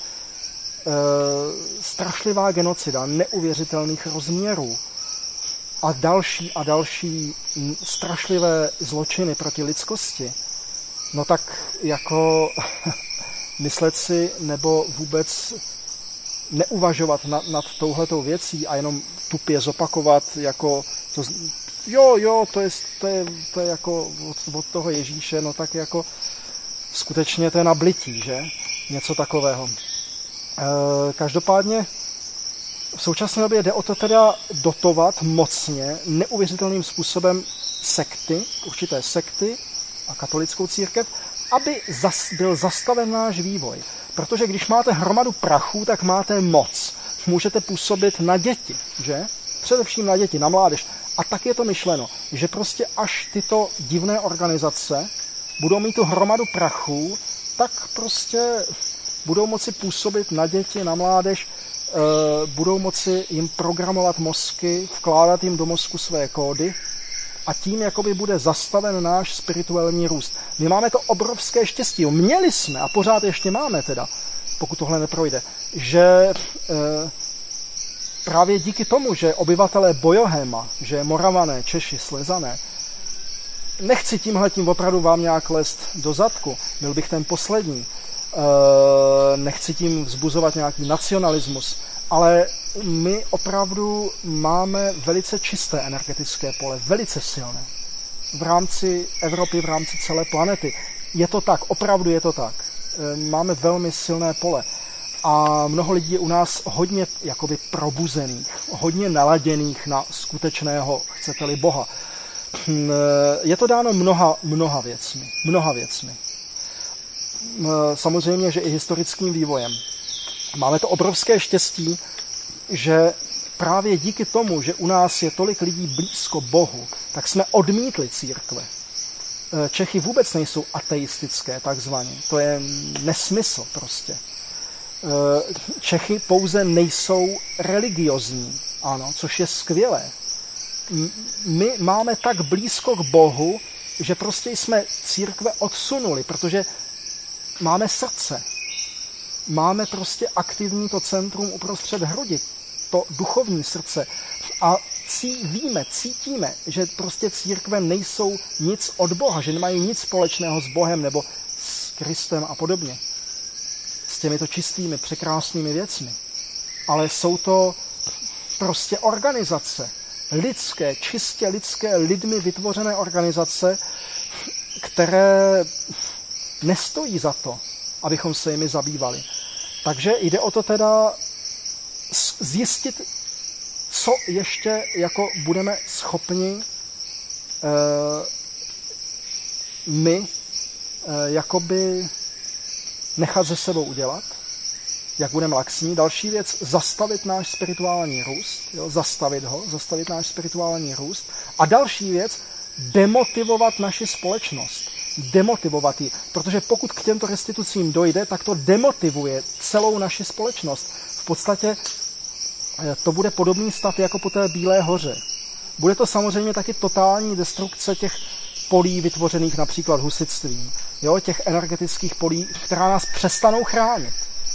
Speaker 1: strašlivá genocida neuvěřitelných rozměrů a další strašlivé zločiny proti lidskosti, no tak jako myslet si nebo vůbec neuvažovat nad touhletou věcí a jenom tupě zopakovat jako to, to je jako od toho Ježíše, no tak jako skutečně to je nablití, že? Něco takového. Každopádně v současné době jde o to teda dotovat mocně, neuvěřitelným způsobem určité sekty a katolickou církev, aby byl zastaven náš vývoj. Protože když máte hromadu prachu, tak máte moc. Můžete působit na děti, že? Především na děti, na mládež. A tak je to myšleno, že prostě až tyto divné organizace budou mít tu hromadu prachu, tak prostě budou moci působit na děti, na mládež, budou moci jim programovat mozky, vkládat jim do mozku své kódy a tím jakoby bude zastaven náš spirituální růst. My máme to obrovské štěstí, měli jsme a pořád ještě máme teda, pokud tohle neprojde, že právě díky tomu, že obyvatelé Bojohéma, že Moravané, Češi, Slezané, nechci tímhletím opravdu vám nějak lézt do zadku, byl bych ten poslední, nechci tím vzbuzovat nějaký nacionalismus, ale my opravdu máme velice čisté energetické pole, velice silné. V rámci Evropy, v rámci celé planety. Je to tak, opravdu je to tak. Máme velmi silné pole. A mnoho lidí je u nás hodně jakoby probuzených, hodně naladěných na skutečného, chcete-li, Boha. Je to dáno mnoha věcmi. Samozřejmě, že i historickým vývojem. Máme to obrovské štěstí, že právě díky tomu, že u nás je tolik lidí blízko Bohu, tak jsme odmítli církve. Čechy vůbec nejsou ateistické, takzvaně. To je nesmysl prostě. Čechy pouze nejsou religiozní, ano, což je skvělé. My máme tak blízko k Bohu, že prostě jsme církve odsunuli, protože máme srdce. Máme prostě aktivní to centrum uprostřed hrudi, to duchovní srdce. A cítíme, že prostě církve nejsou nic od Boha, že nemají nic společného s Bohem nebo s Kristem a podobně. S těmito čistými, překrásnými věcmi. Ale jsou to prostě organizace. Lidské, čistě lidské, lidmi vytvořené organizace, které nestojí za to, abychom se jimi zabývali. Takže jde o to teda zjistit, co ještě jako budeme schopni my jakoby nechat ze sebou udělat, jak budeme laxní. Další věc, zastavit náš spirituální růst, jo, zastavit náš spirituální růst. A další věc, demotivovat naši společnost. Demotivovat ji, protože pokud k těmto restitucím dojde, tak to demotivuje celou naši společnost. V podstatě to bude podobný stav jako po té Bílé hoře. Bude to samozřejmě taky totální destrukce těch polí vytvořených například husitstvím, jo, těch energetických polí, která nás přestanou chránit.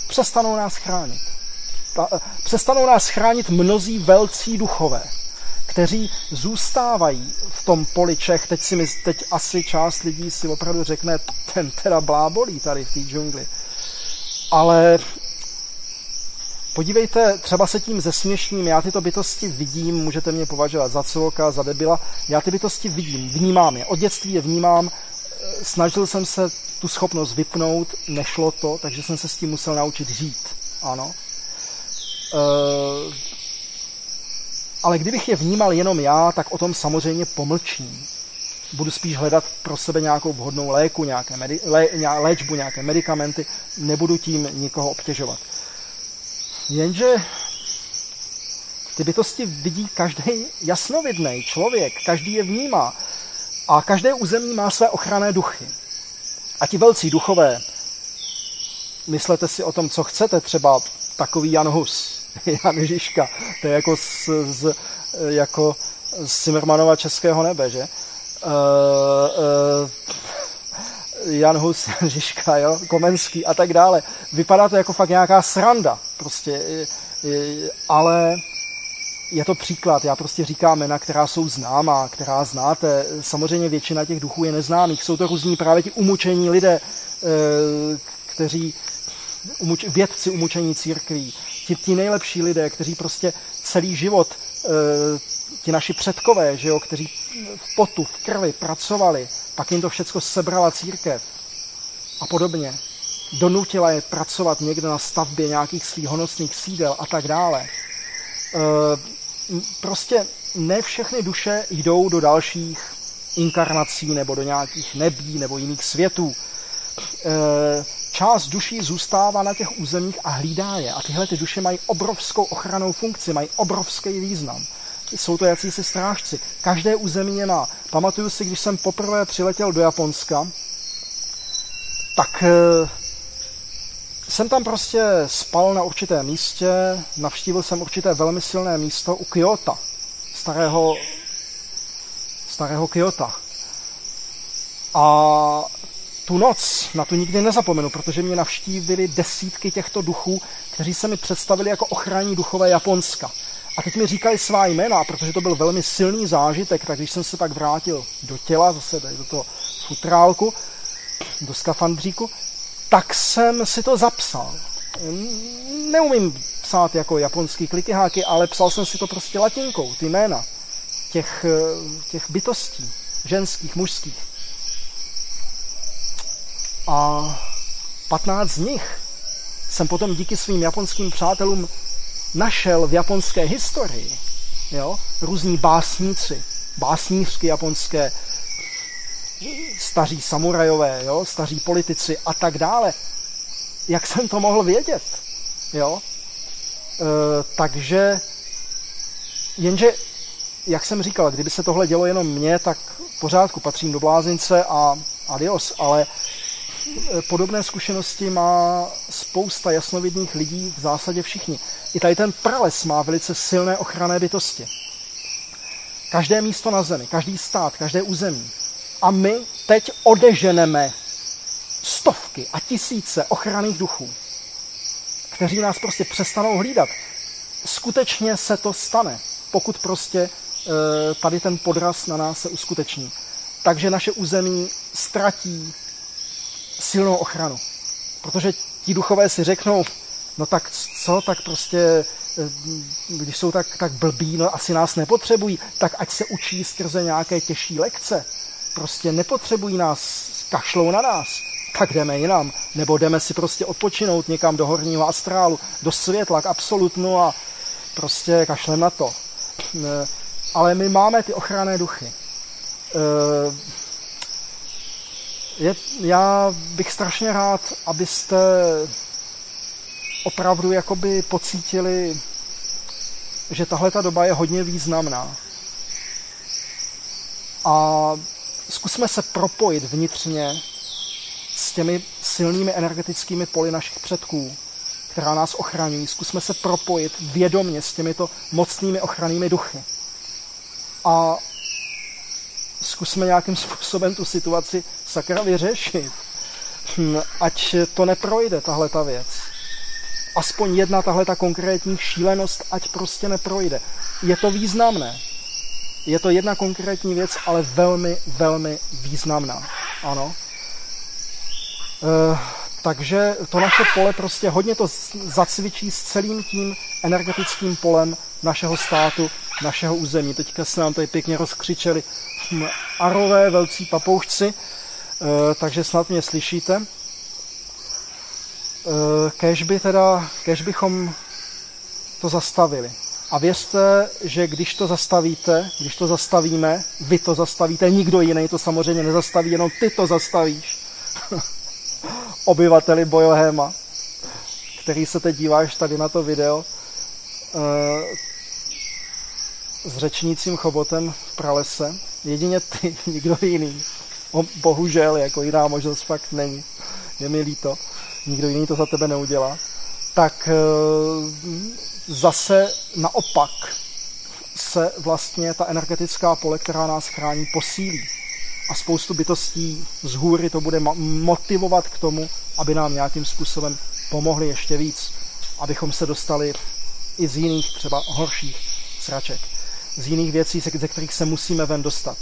Speaker 1: Přestanou nás chránit mnozí velcí duchové, kteří zůstávají v tom poli Čech. Teď asi část lidí si opravdu řekne, ten teda blábolí tady v té džungli. Ale podívejte, třeba se tím zesměšním, já tyto bytosti vidím, můžete mě považovat za cvoka, za debila, já ty bytosti vidím, vnímám je, od dětství je vnímám, snažil jsem se tu schopnost vypnout, nešlo to, takže jsem se s tím musel naučit žít, ano. Ale kdybych je vnímal jenom já, tak o tom samozřejmě pomlčím. Budu spíš hledat pro sebe nějakou vhodnou léku, léčbu, nějaké medicamenty, nebudu tím nikoho obtěžovat. Jenže ty bytosti vidí každý jasnovidný člověk, každý je vnímá a každé území má své ochranné duchy. A ti velcí duchové, myslete si o tom, co chcete, třeba takový Jan Hus, Jan Žižka, to je jako z Zimmermanova Českého nebe, že? Jan Hus, Jan Žižka, jo? Komenský a tak dále. Vypadá to jako fakt nějaká sranda, prostě, ale je to příklad. Já prostě říkám jména, která jsou známá, která znáte. Samozřejmě většina těch duchů je neznámých. Jsou to různí právě ti umučení lidé, kteří vědci umučení církví, ti nejlepší lidé, kteří prostě celý život, ti naši předkové, že jo, kteří v potu, v krvi pracovali, pak jim to všecko sebrala církev a podobně. Donutila je pracovat někde na stavbě nějakých svých honosných sídel a tak dále. Prostě ne všechny duše jdou do dalších inkarnací nebo do nějakých nebí nebo jiných světů. Část duší zůstává na těch územích a hlídá je. A tyhle ty duše mají obrovskou ochrannou funkci, mají obrovský význam. Jsou to jakýsi strážci. Každé území je má. Pamatuju si, když jsem poprvé přiletěl do Japonska, tak jsem tam prostě spal na určitém místě, navštívil jsem určité velmi silné místo u Kyoto, starého Kyoto. A tu noc, na tu nikdy nezapomenu, protože mě navštívili desítky těchto duchů, kteří se mi představili jako ochranní duchové Japonska. A teď mi říkali svá jména, protože to byl velmi silný zážitek, tak když jsem se pak vrátil do těla, zase do toho futrálku, do skafandříku, tak jsem si to zapsal. Neumím psát jako japonský klikyháky, ale psal jsem si to prostě latinkou, ty jména těch bytostí, ženských, mužských. A 15 z nich jsem potom díky svým japonským přátelům našel v japonské historii. Jo? Různí básníci, básnířky japonské, staří samurajové, jo? Staří politici a tak dále. Jak jsem to mohl vědět? Jo? Takže, jenže, jak jsem říkal, kdyby se tohle dělo jenom mně, tak v pořádku, patřím do blázince a adios, ale podobné zkušenosti má spousta jasnovidných lidí, v zásadě všichni. I tady ten prales má velice silné ochranné bytosti. Každé místo na zemi, každý stát, každé území. A my teď odeženeme stovky a tisíce ochranných duchů, kteří nás prostě přestanou hlídat. Skutečně se to stane, pokud prostě tady ten podraz na nás se uskuteční. Takže naše území ztratí silnou ochranu. Protože ti duchové si řeknou, no tak co, tak prostě, když jsou tak blbí, no asi nás nepotřebují, tak ať se učí skrze nějaké těžší lekce. Prostě nepotřebují nás, kašlou na nás, tak jdeme jinam. Nebo jdeme si prostě odpočinout někam do horního astrálu, do světla, k absolutnu a prostě kašlem na to. Ale my máme ty ochranné duchy. Já bych strašně rád, abyste opravdu jakoby pocítili, že tahleta doba je hodně významná. A zkusme se propojit vnitřně s těmi silnými energetickými poli našich předků, která nás ochraňují. Zkusme se propojit vědomě s těmito mocnými ochrannými duchy. A zkusme nějakým způsobem tu situaci sakra vyřešit. Ať to neprojde, tahleta věc. Aspoň jedna tahleta konkrétní šílenost, ať prostě neprojde. Je to významné. Je to jedna konkrétní věc, ale velmi, velmi významná. Ano. Takže to naše pole prostě hodně to zacvičí s celým tím energetickým polem našeho státu, našeho území. Teďka se nám tady pěkně rozkřičeli arové, velcí papoušci, takže snad mě slyšíte. Kéž bychom to zastavili. A věřte, že když to zastavíme, vy to zastavíte, nikdo jiný to samozřejmě nezastaví, jenom ty to zastavíš. Obyvateli Bojohéma, který se teď díváš tady na to video s řečnícím chobotem v pralese. Jedině ty, nikdo jiný. Bohužel, jako jiná možnost fakt není. Je mi líto. Nikdo jiný to za tebe neudělá. Tak zase naopak se vlastně ta energetická pole, která nás chrání, posílí. A spoustu bytostí z hůry to bude motivovat k tomu, aby nám nějakým způsobem pomohli ještě víc. Abychom se dostali i z jiných třeba horších sraček. Z jiných věcí, ze kterých se musíme ven dostat.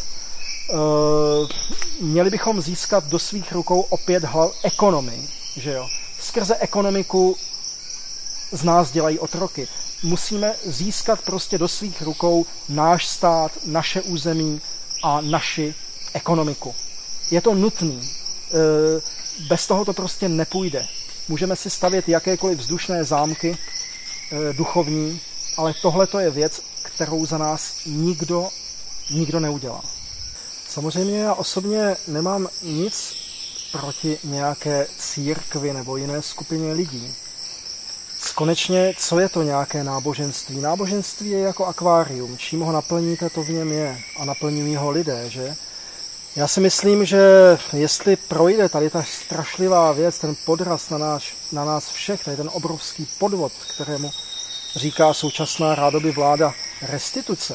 Speaker 1: Měli bychom získat do svých rukou opět ekonomii. Že jo? Skrze ekonomiku z nás dělají otroky. Musíme získat prostě do svých rukou náš stát, naše území a naši ekonomiku. Je to nutný. Bez toho to prostě nepůjde. Můžeme si stavět jakékoliv vzdušné zámky duchovní, ale tohle to je věc, kterou za nás nikdo neudělá. Samozřejmě já osobně nemám nic proti nějaké církvi nebo jiné skupině lidí. Konečně, co je to nějaké náboženství? Náboženství je jako akvárium. Čím ho naplníte, to v něm je. A naplňují ho lidé, že? Já si myslím, že jestli projde tady ta strašlivá věc, ten podraz na nás všech, tady ten obrovský podvod, kterému říká současná rádoby vláda restituce,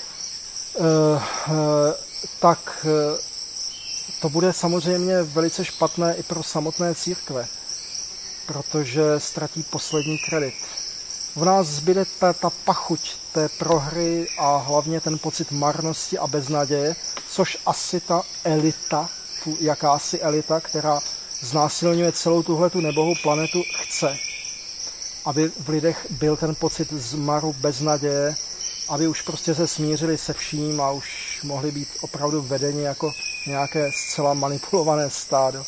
Speaker 1: tak to bude samozřejmě velice špatné i pro samotné církve, protože ztratí poslední kredit. V nás zbyde ta pachuť té prohry a hlavně ten pocit marnosti a beznaděje, což asi ta elita, jakási elita, která znásilňuje celou tuhletu nebohou planetu, chce. Aby v lidech byl ten pocit zmaru, beznaděje, aby už prostě se smířili se vším a už mohli být opravdu vedeni jako nějaké zcela manipulované stádo.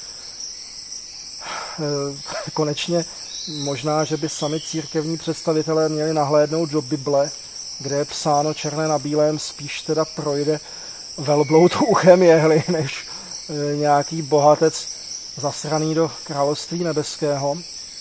Speaker 1: Konečně možná, že by sami církevní představitelé měli nahlédnout do Bible, kde je psáno černé na bílém, spíš teda projde velbloud uchem jehly, než nějaký bohatec zasraný do království nebeského.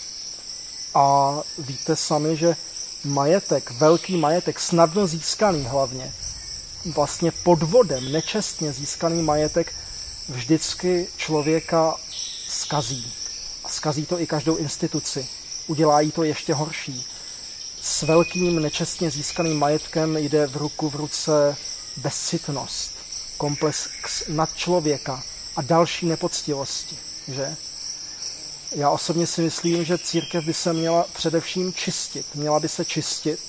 Speaker 1: A víte sami, že majetek, velký majetek, snadno získaný hlavně, vlastně podvodem, nečestně získaný majetek vždycky člověka zkazí. A zkazí to i každou instituci. Udělá jí to ještě horší. S velkým nečestně získaným majetkem jde v ruku v ruce bezcitnost, komplex nadčlověka a další nepoctivosti. Že? Já osobně si myslím, že církev by se měla především čistit. Měla by se čistit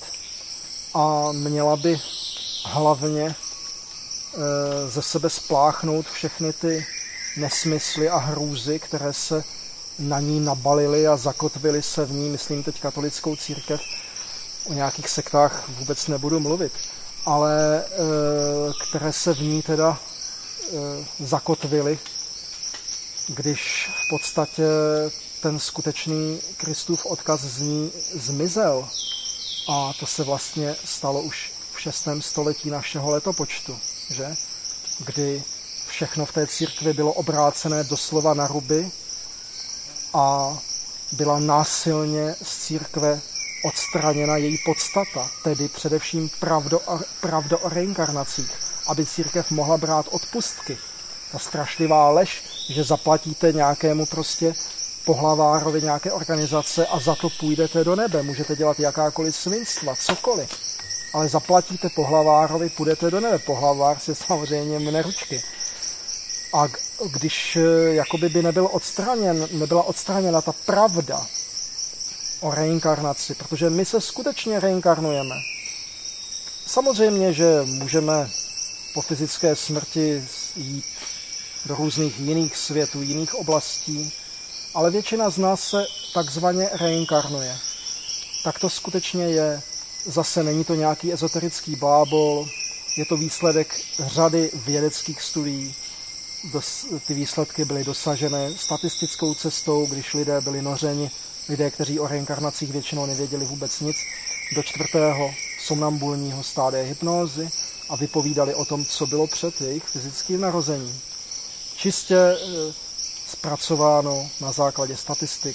Speaker 1: a měla by hlavně ze sebe spláchnout všechny ty nesmysly a hrůzy, které se na ní nabalily a zakotvily se v ní, myslím teď katolickou církev, o nějakých sektách vůbec nebudu mluvit, ale které se v ní teda zakotvily, když v podstatě ten skutečný Kristův odkaz z ní zmizel. A to se vlastně stalo už v 6. století našeho letopočtu, že? Kdy všechno v té církvi bylo obrácené doslova na ruby a byla násilně z církve odstraněna její podstata, tedy především pravda o reinkarnacích, aby církev mohla brát odpustky. Ta strašlivá lež, že zaplatíte nějakému prostě pohlavárovi nějaké organizace a za to půjdete do nebe. Můžete dělat jakákoliv svinstva, cokoliv. Ale zaplatíte pohlavárovi, půjdete do nebe. Pohlavár si samozřejmě mne ručky. A když jakoby by nebyla odstraněna ta pravda o reinkarnaci, protože my se skutečně reinkarnujeme. Samozřejmě, že můžeme po fyzické smrti jít do různých jiných světů, jiných oblastí, ale většina z nás se takzvaně reinkarnuje. Tak to skutečně je. Zase není to nějaký ezoterický blábol, je to výsledek řady vědeckých studií. Ty výsledky byly dosažené statistickou cestou, když lidé byli nořeni, lidé, kteří o reinkarnacích většinou nevěděli vůbec nic, do 4. somnambulního stádia hypnózy a vypovídali o tom, co bylo před jejich fyzickým narozením. Čistě zpracováno na základě statistik.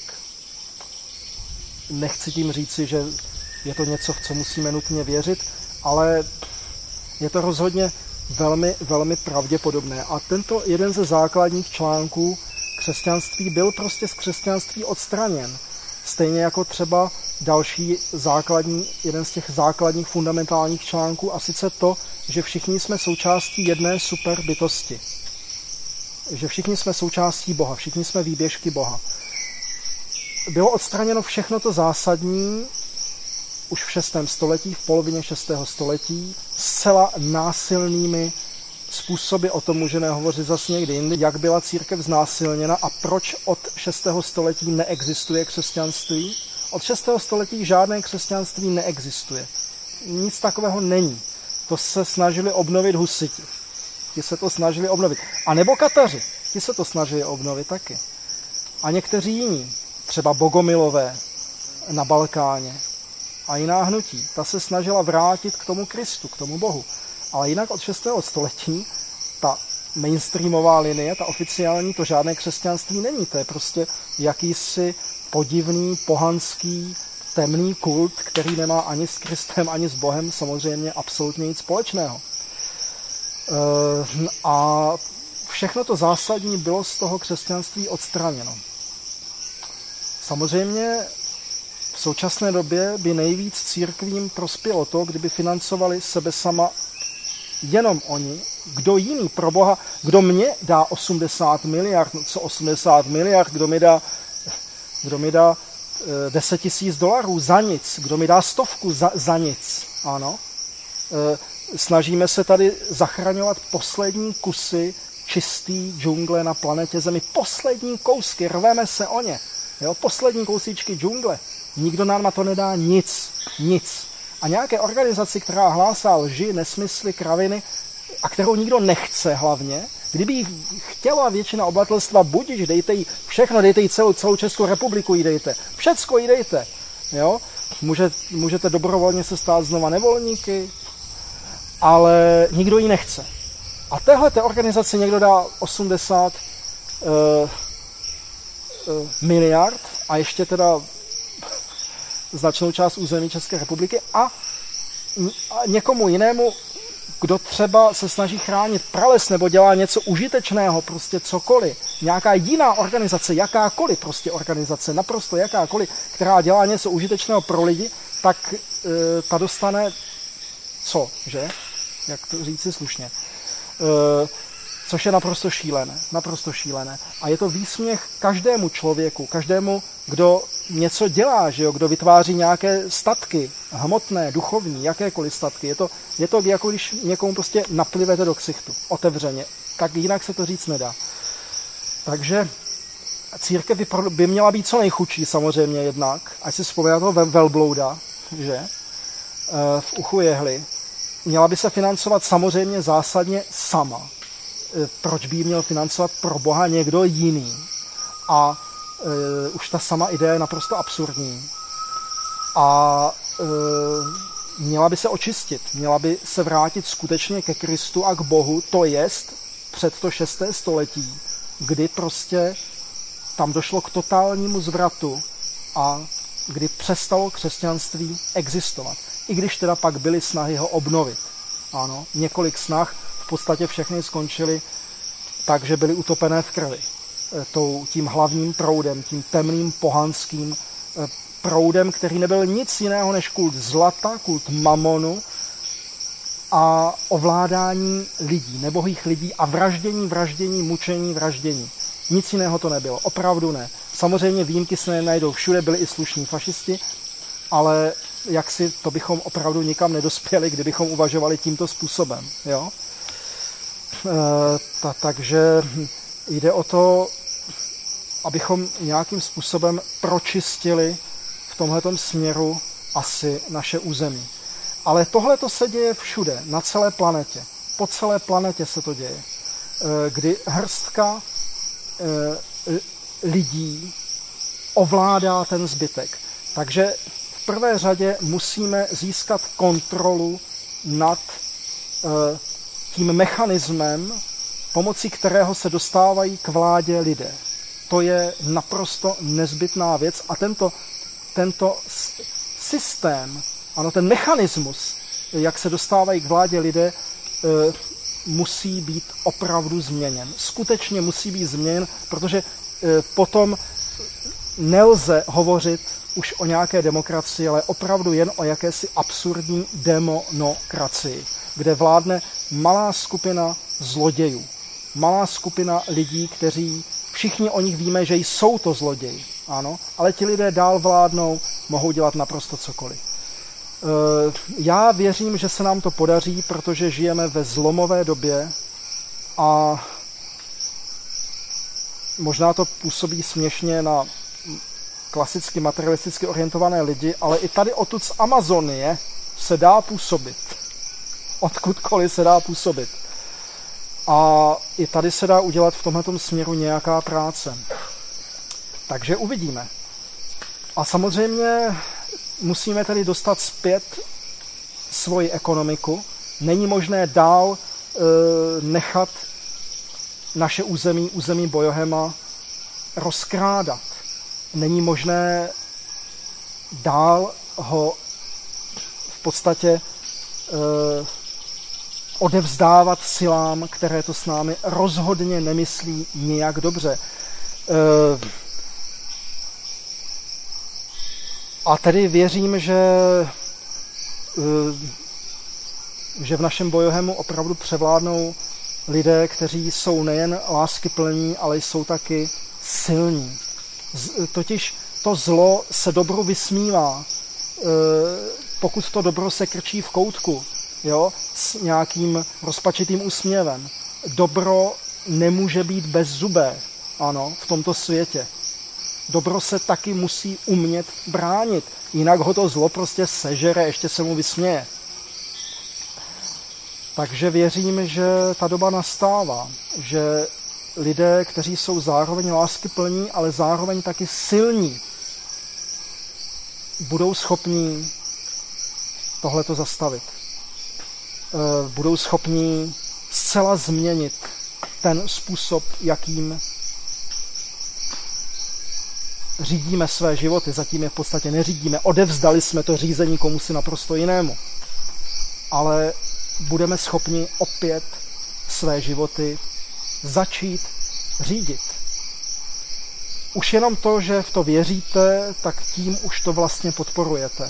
Speaker 1: Nechci tím říci, že je to něco, v co musíme nutně věřit, ale je to rozhodně velmi, velmi pravděpodobné. A tento jeden ze základních článků křesťanství byl prostě z křesťanství odstraněn. Stejně jako třeba další jeden z těch základních fundamentálních článků, a sice to, že všichni jsme součástí jedné super bytosti. Že všichni jsme součástí Boha, všichni jsme výběžky Boha. Bylo odstraněno všechno to zásadní už v 6. století, v polovině 6. století, zcela násilnými způsoby, o tom můžeme hovořit zase někdy jindy, jak byla církev znásilněna a proč od 6. století neexistuje křesťanství. Od 6. století žádné křesťanství neexistuje. Nic takového není. To se snažili obnovit husiti. Ti se to snažili obnovit. A nebo Kataři. Ti se to snažili obnovit taky. A někteří jiní, třeba Bogomilové na Balkáně a jiná hnutí, ta se snažila vrátit k tomu Kristu, k tomu Bohu. Ale jinak od 6. století ta mainstreamová linie, ta oficiální, to žádné křesťanství není. To je prostě jakýsi podivný, pohanský, temný kult, který nemá ani s Kristem, ani s Bohem samozřejmě absolutně nic společného. A všechno to zásadní bylo z toho křesťanství odstraněno. Samozřejmě v současné době by nejvíc církvím prospělo to, kdyby financovali sebe sama jenom oni, kdo jiný pro Boha, kdo mě dá 80 miliard, no co 80 miliard, kdo mi dá 10 000 $ za nic, kdo mi dá 100 za nic, ano. Snažíme se tady zachraňovat poslední kusy čistý džungle na planetě Zemi, poslední kousky, rveme se o ně, jo? Poslední kousíčky džungle, nikdo nám na to nedá nic. A nějaké organizaci, která hlásá lži, nesmysly, kraviny, a kterou nikdo nechce hlavně, kdyby jí chtěla většina obyvatelstva, budiž, dejte jí všechno, dejte jí celou Českou republiku, jí dejte, všecko jí dejte, jo? Můžete dobrovolně se stát znova nevolníky, ale nikdo ji nechce. A téhleté organizaci někdo dá 80 miliard a ještě teda značnou část území České republiky a někomu jinému, kdo třeba se snaží chránit prales nebo dělá něco užitečného, prostě cokoliv, nějaká jiná organizace, jakákoliv prostě organizace, naprosto jakákoliv, která dělá něco užitečného pro lidi, tak ta dostane co, že? Jak to říci slušně. Což je naprosto šílené. A je to výsměch každému člověku, každému, kdo něco dělá, že jo? Kdo vytváří nějaké statky, hmotné, duchovní, jakékoliv statky. Je to jako když někomu prostě naplivete do ksichtu, otevřeně. Tak jinak se to říct nedá. Takže církev by měla být co nejchudší samozřejmě jednak, ať si vzpomíná toho velblouda, že? V uchu jehly. Měla by se financovat samozřejmě zásadně sama. Proč by ji měl financovat pro Boha někdo jiný? A už ta sama idea je naprosto absurdní. A měla by se očistit. Měla by se vrátit skutečně ke Kristu a k Bohu, to jest před to 6. století, kdy prostě tam došlo k totálnímu zvratu a kdy přestalo křesťanství existovat. I když teda pak byly snahy ho obnovit. Ano, několik snah, v podstatě všechny skončily tak, že byly utopené v krvi. Tím hlavním proudem, tím temným pohanským proudem, který nebyl nic jiného než kult zlata, kult mamonu a ovládání lidí, nebohých lidí a vraždění, mučení, vraždění. Nic jiného to nebylo, opravdu ne. Samozřejmě výjimky se nenajdou všude, byli i slušní fašisti, ale jaksi to bychom opravdu nikam nedospěli, kdybychom uvažovali tímto způsobem. Jo? Takže jde o to, abychom nějakým způsobem pročistili v tomhletom směru asi naše území. Ale tohle to se děje všude, na celé planetě. Po celé planetě se to děje. Kdy hrstka lidí ovládá ten zbytek. Takže v prvé řadě musíme získat kontrolu nad tím mechanismem, pomocí kterého se dostávají k vládě lidé. To je naprosto nezbytná věc a tento systém, ano, ten mechanismus, jak se dostávají k vládě lidé, musí být opravdu změněn. Skutečně musí být změněn, protože potom nelze hovořit už o nějaké demokracii, ale opravdu jen o jakési absurdní demonokracii, kde vládne malá skupina zlodějů. Malá skupina lidí, kteří všichni o nich víme, že jsou to zloději. Ano, ale ti lidé dál vládnou, mohou dělat naprosto cokoliv. Já věřím, že se nám to podaří, protože žijeme ve zlomové době a možná to působí směšně na klasicky materialisticky orientované lidi, ale i tady odtud z Amazonie se dá působit. Odkudkoliv se dá působit. A i tady se dá udělat v tomhletom směru nějaká práce. Takže uvidíme. A samozřejmě musíme tedy dostat zpět svoji ekonomiku. Není možné dál nechat naše území Bojohema rozkrádat. Není možné dál ho v podstatě odevzdávat silám, které to s námi rozhodně nemyslí nijak dobře. A tedy věřím, že v našem Bojohemu opravdu převládnou lidé, kteří jsou nejen láskyplní, ale jsou taky silní. Totiž to zlo se dobru vysmívá. Pokud to dobro se krčí v koutku, jo, s nějakým rozpačitým úsměvem. Dobro nemůže být bezzubé, ano, v tomto světě. Dobro se taky musí umět bránit, jinak ho to zlo prostě sežere, ještě se mu vysměje. Takže věřím, že ta doba nastává, že lidé, kteří jsou zároveň láskyplní, ale zároveň taky silní, budou schopní tohleto zastavit. Budou schopní zcela změnit ten způsob, jakým řídíme své životy. Zatím je v podstatě neřídíme. Odevzdali jsme to řízení komusi naprosto jinému. Ale budeme schopni opět své životy začít řídit. Už jenom to, že v to věříte, tak tím už to vlastně podporujete.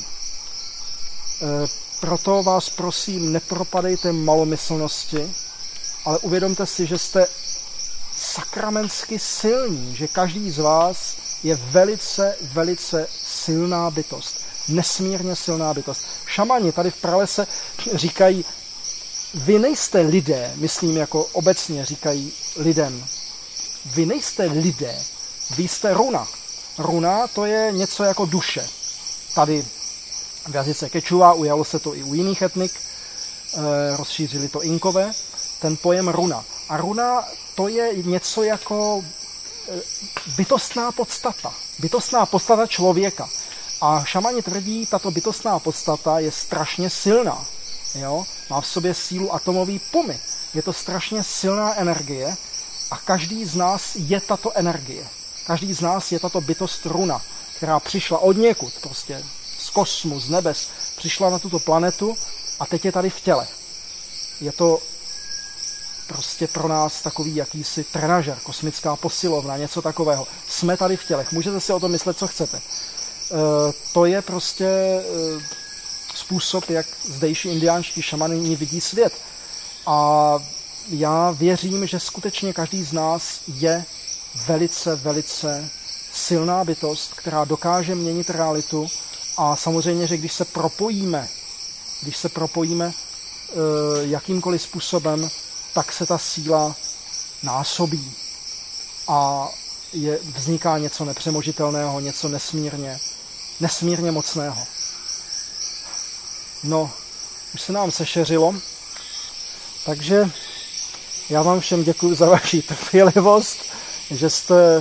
Speaker 1: Proto vás prosím, nepropadejte malomyslnosti, ale uvědomte si, že jste sakramensky silní, že každý z vás je velice, velice silná bytost. Nesmírně silná bytost. Šamani tady v pralese říkají, vy nejste lidé, myslím jako obecně říkají lidem. Vy nejste lidé, vy jste runa. Runa to je něco jako duše. Tady v jazyce Kečuva, ujalo se to i u jiných etnik, rozšířili to Inkové, ten pojem runa. A runa to je něco jako bytostná podstata. Bytostná podstata člověka. A šamani tvrdí, tato bytostná podstata je strašně silná. Jo? Má v sobě sílu atomové pumy. Je to strašně silná energie a každý z nás je tato energie. Každý z nás je tato bytost runa, která přišla odněkud, prostě z kosmu, z nebes, přišla na tuto planetu a teď je tady v těle. Je to prostě pro nás takový jakýsi trenažer, kosmická posilovna, něco takového. Jsme tady v tělech, můžete si o tom myslet, co chcete. To je prostě způsob, jak zdejší indiánští šamani vidí svět. A já věřím, že skutečně každý z nás je velice, velice silná bytost, která dokáže měnit realitu a samozřejmě, že když se propojíme jakýmkoliv způsobem, tak se ta síla násobí. A vzniká něco nepřemožitelného, něco nesmírně mocného. No, už se nám sešeřilo, takže já vám všem děkuji za vaši trpělivost, že jste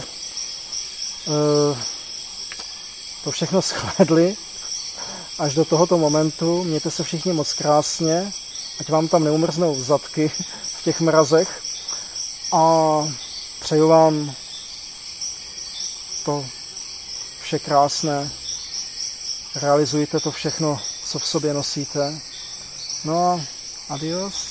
Speaker 1: to všechno shlédli až do tohoto momentu. Mějte se všichni moc krásně, ať vám tam neumrznou zadky v těch mrazech a přeju vám to vše krásné. Realizujte to všechno, co v sobě nosíte. No a adios.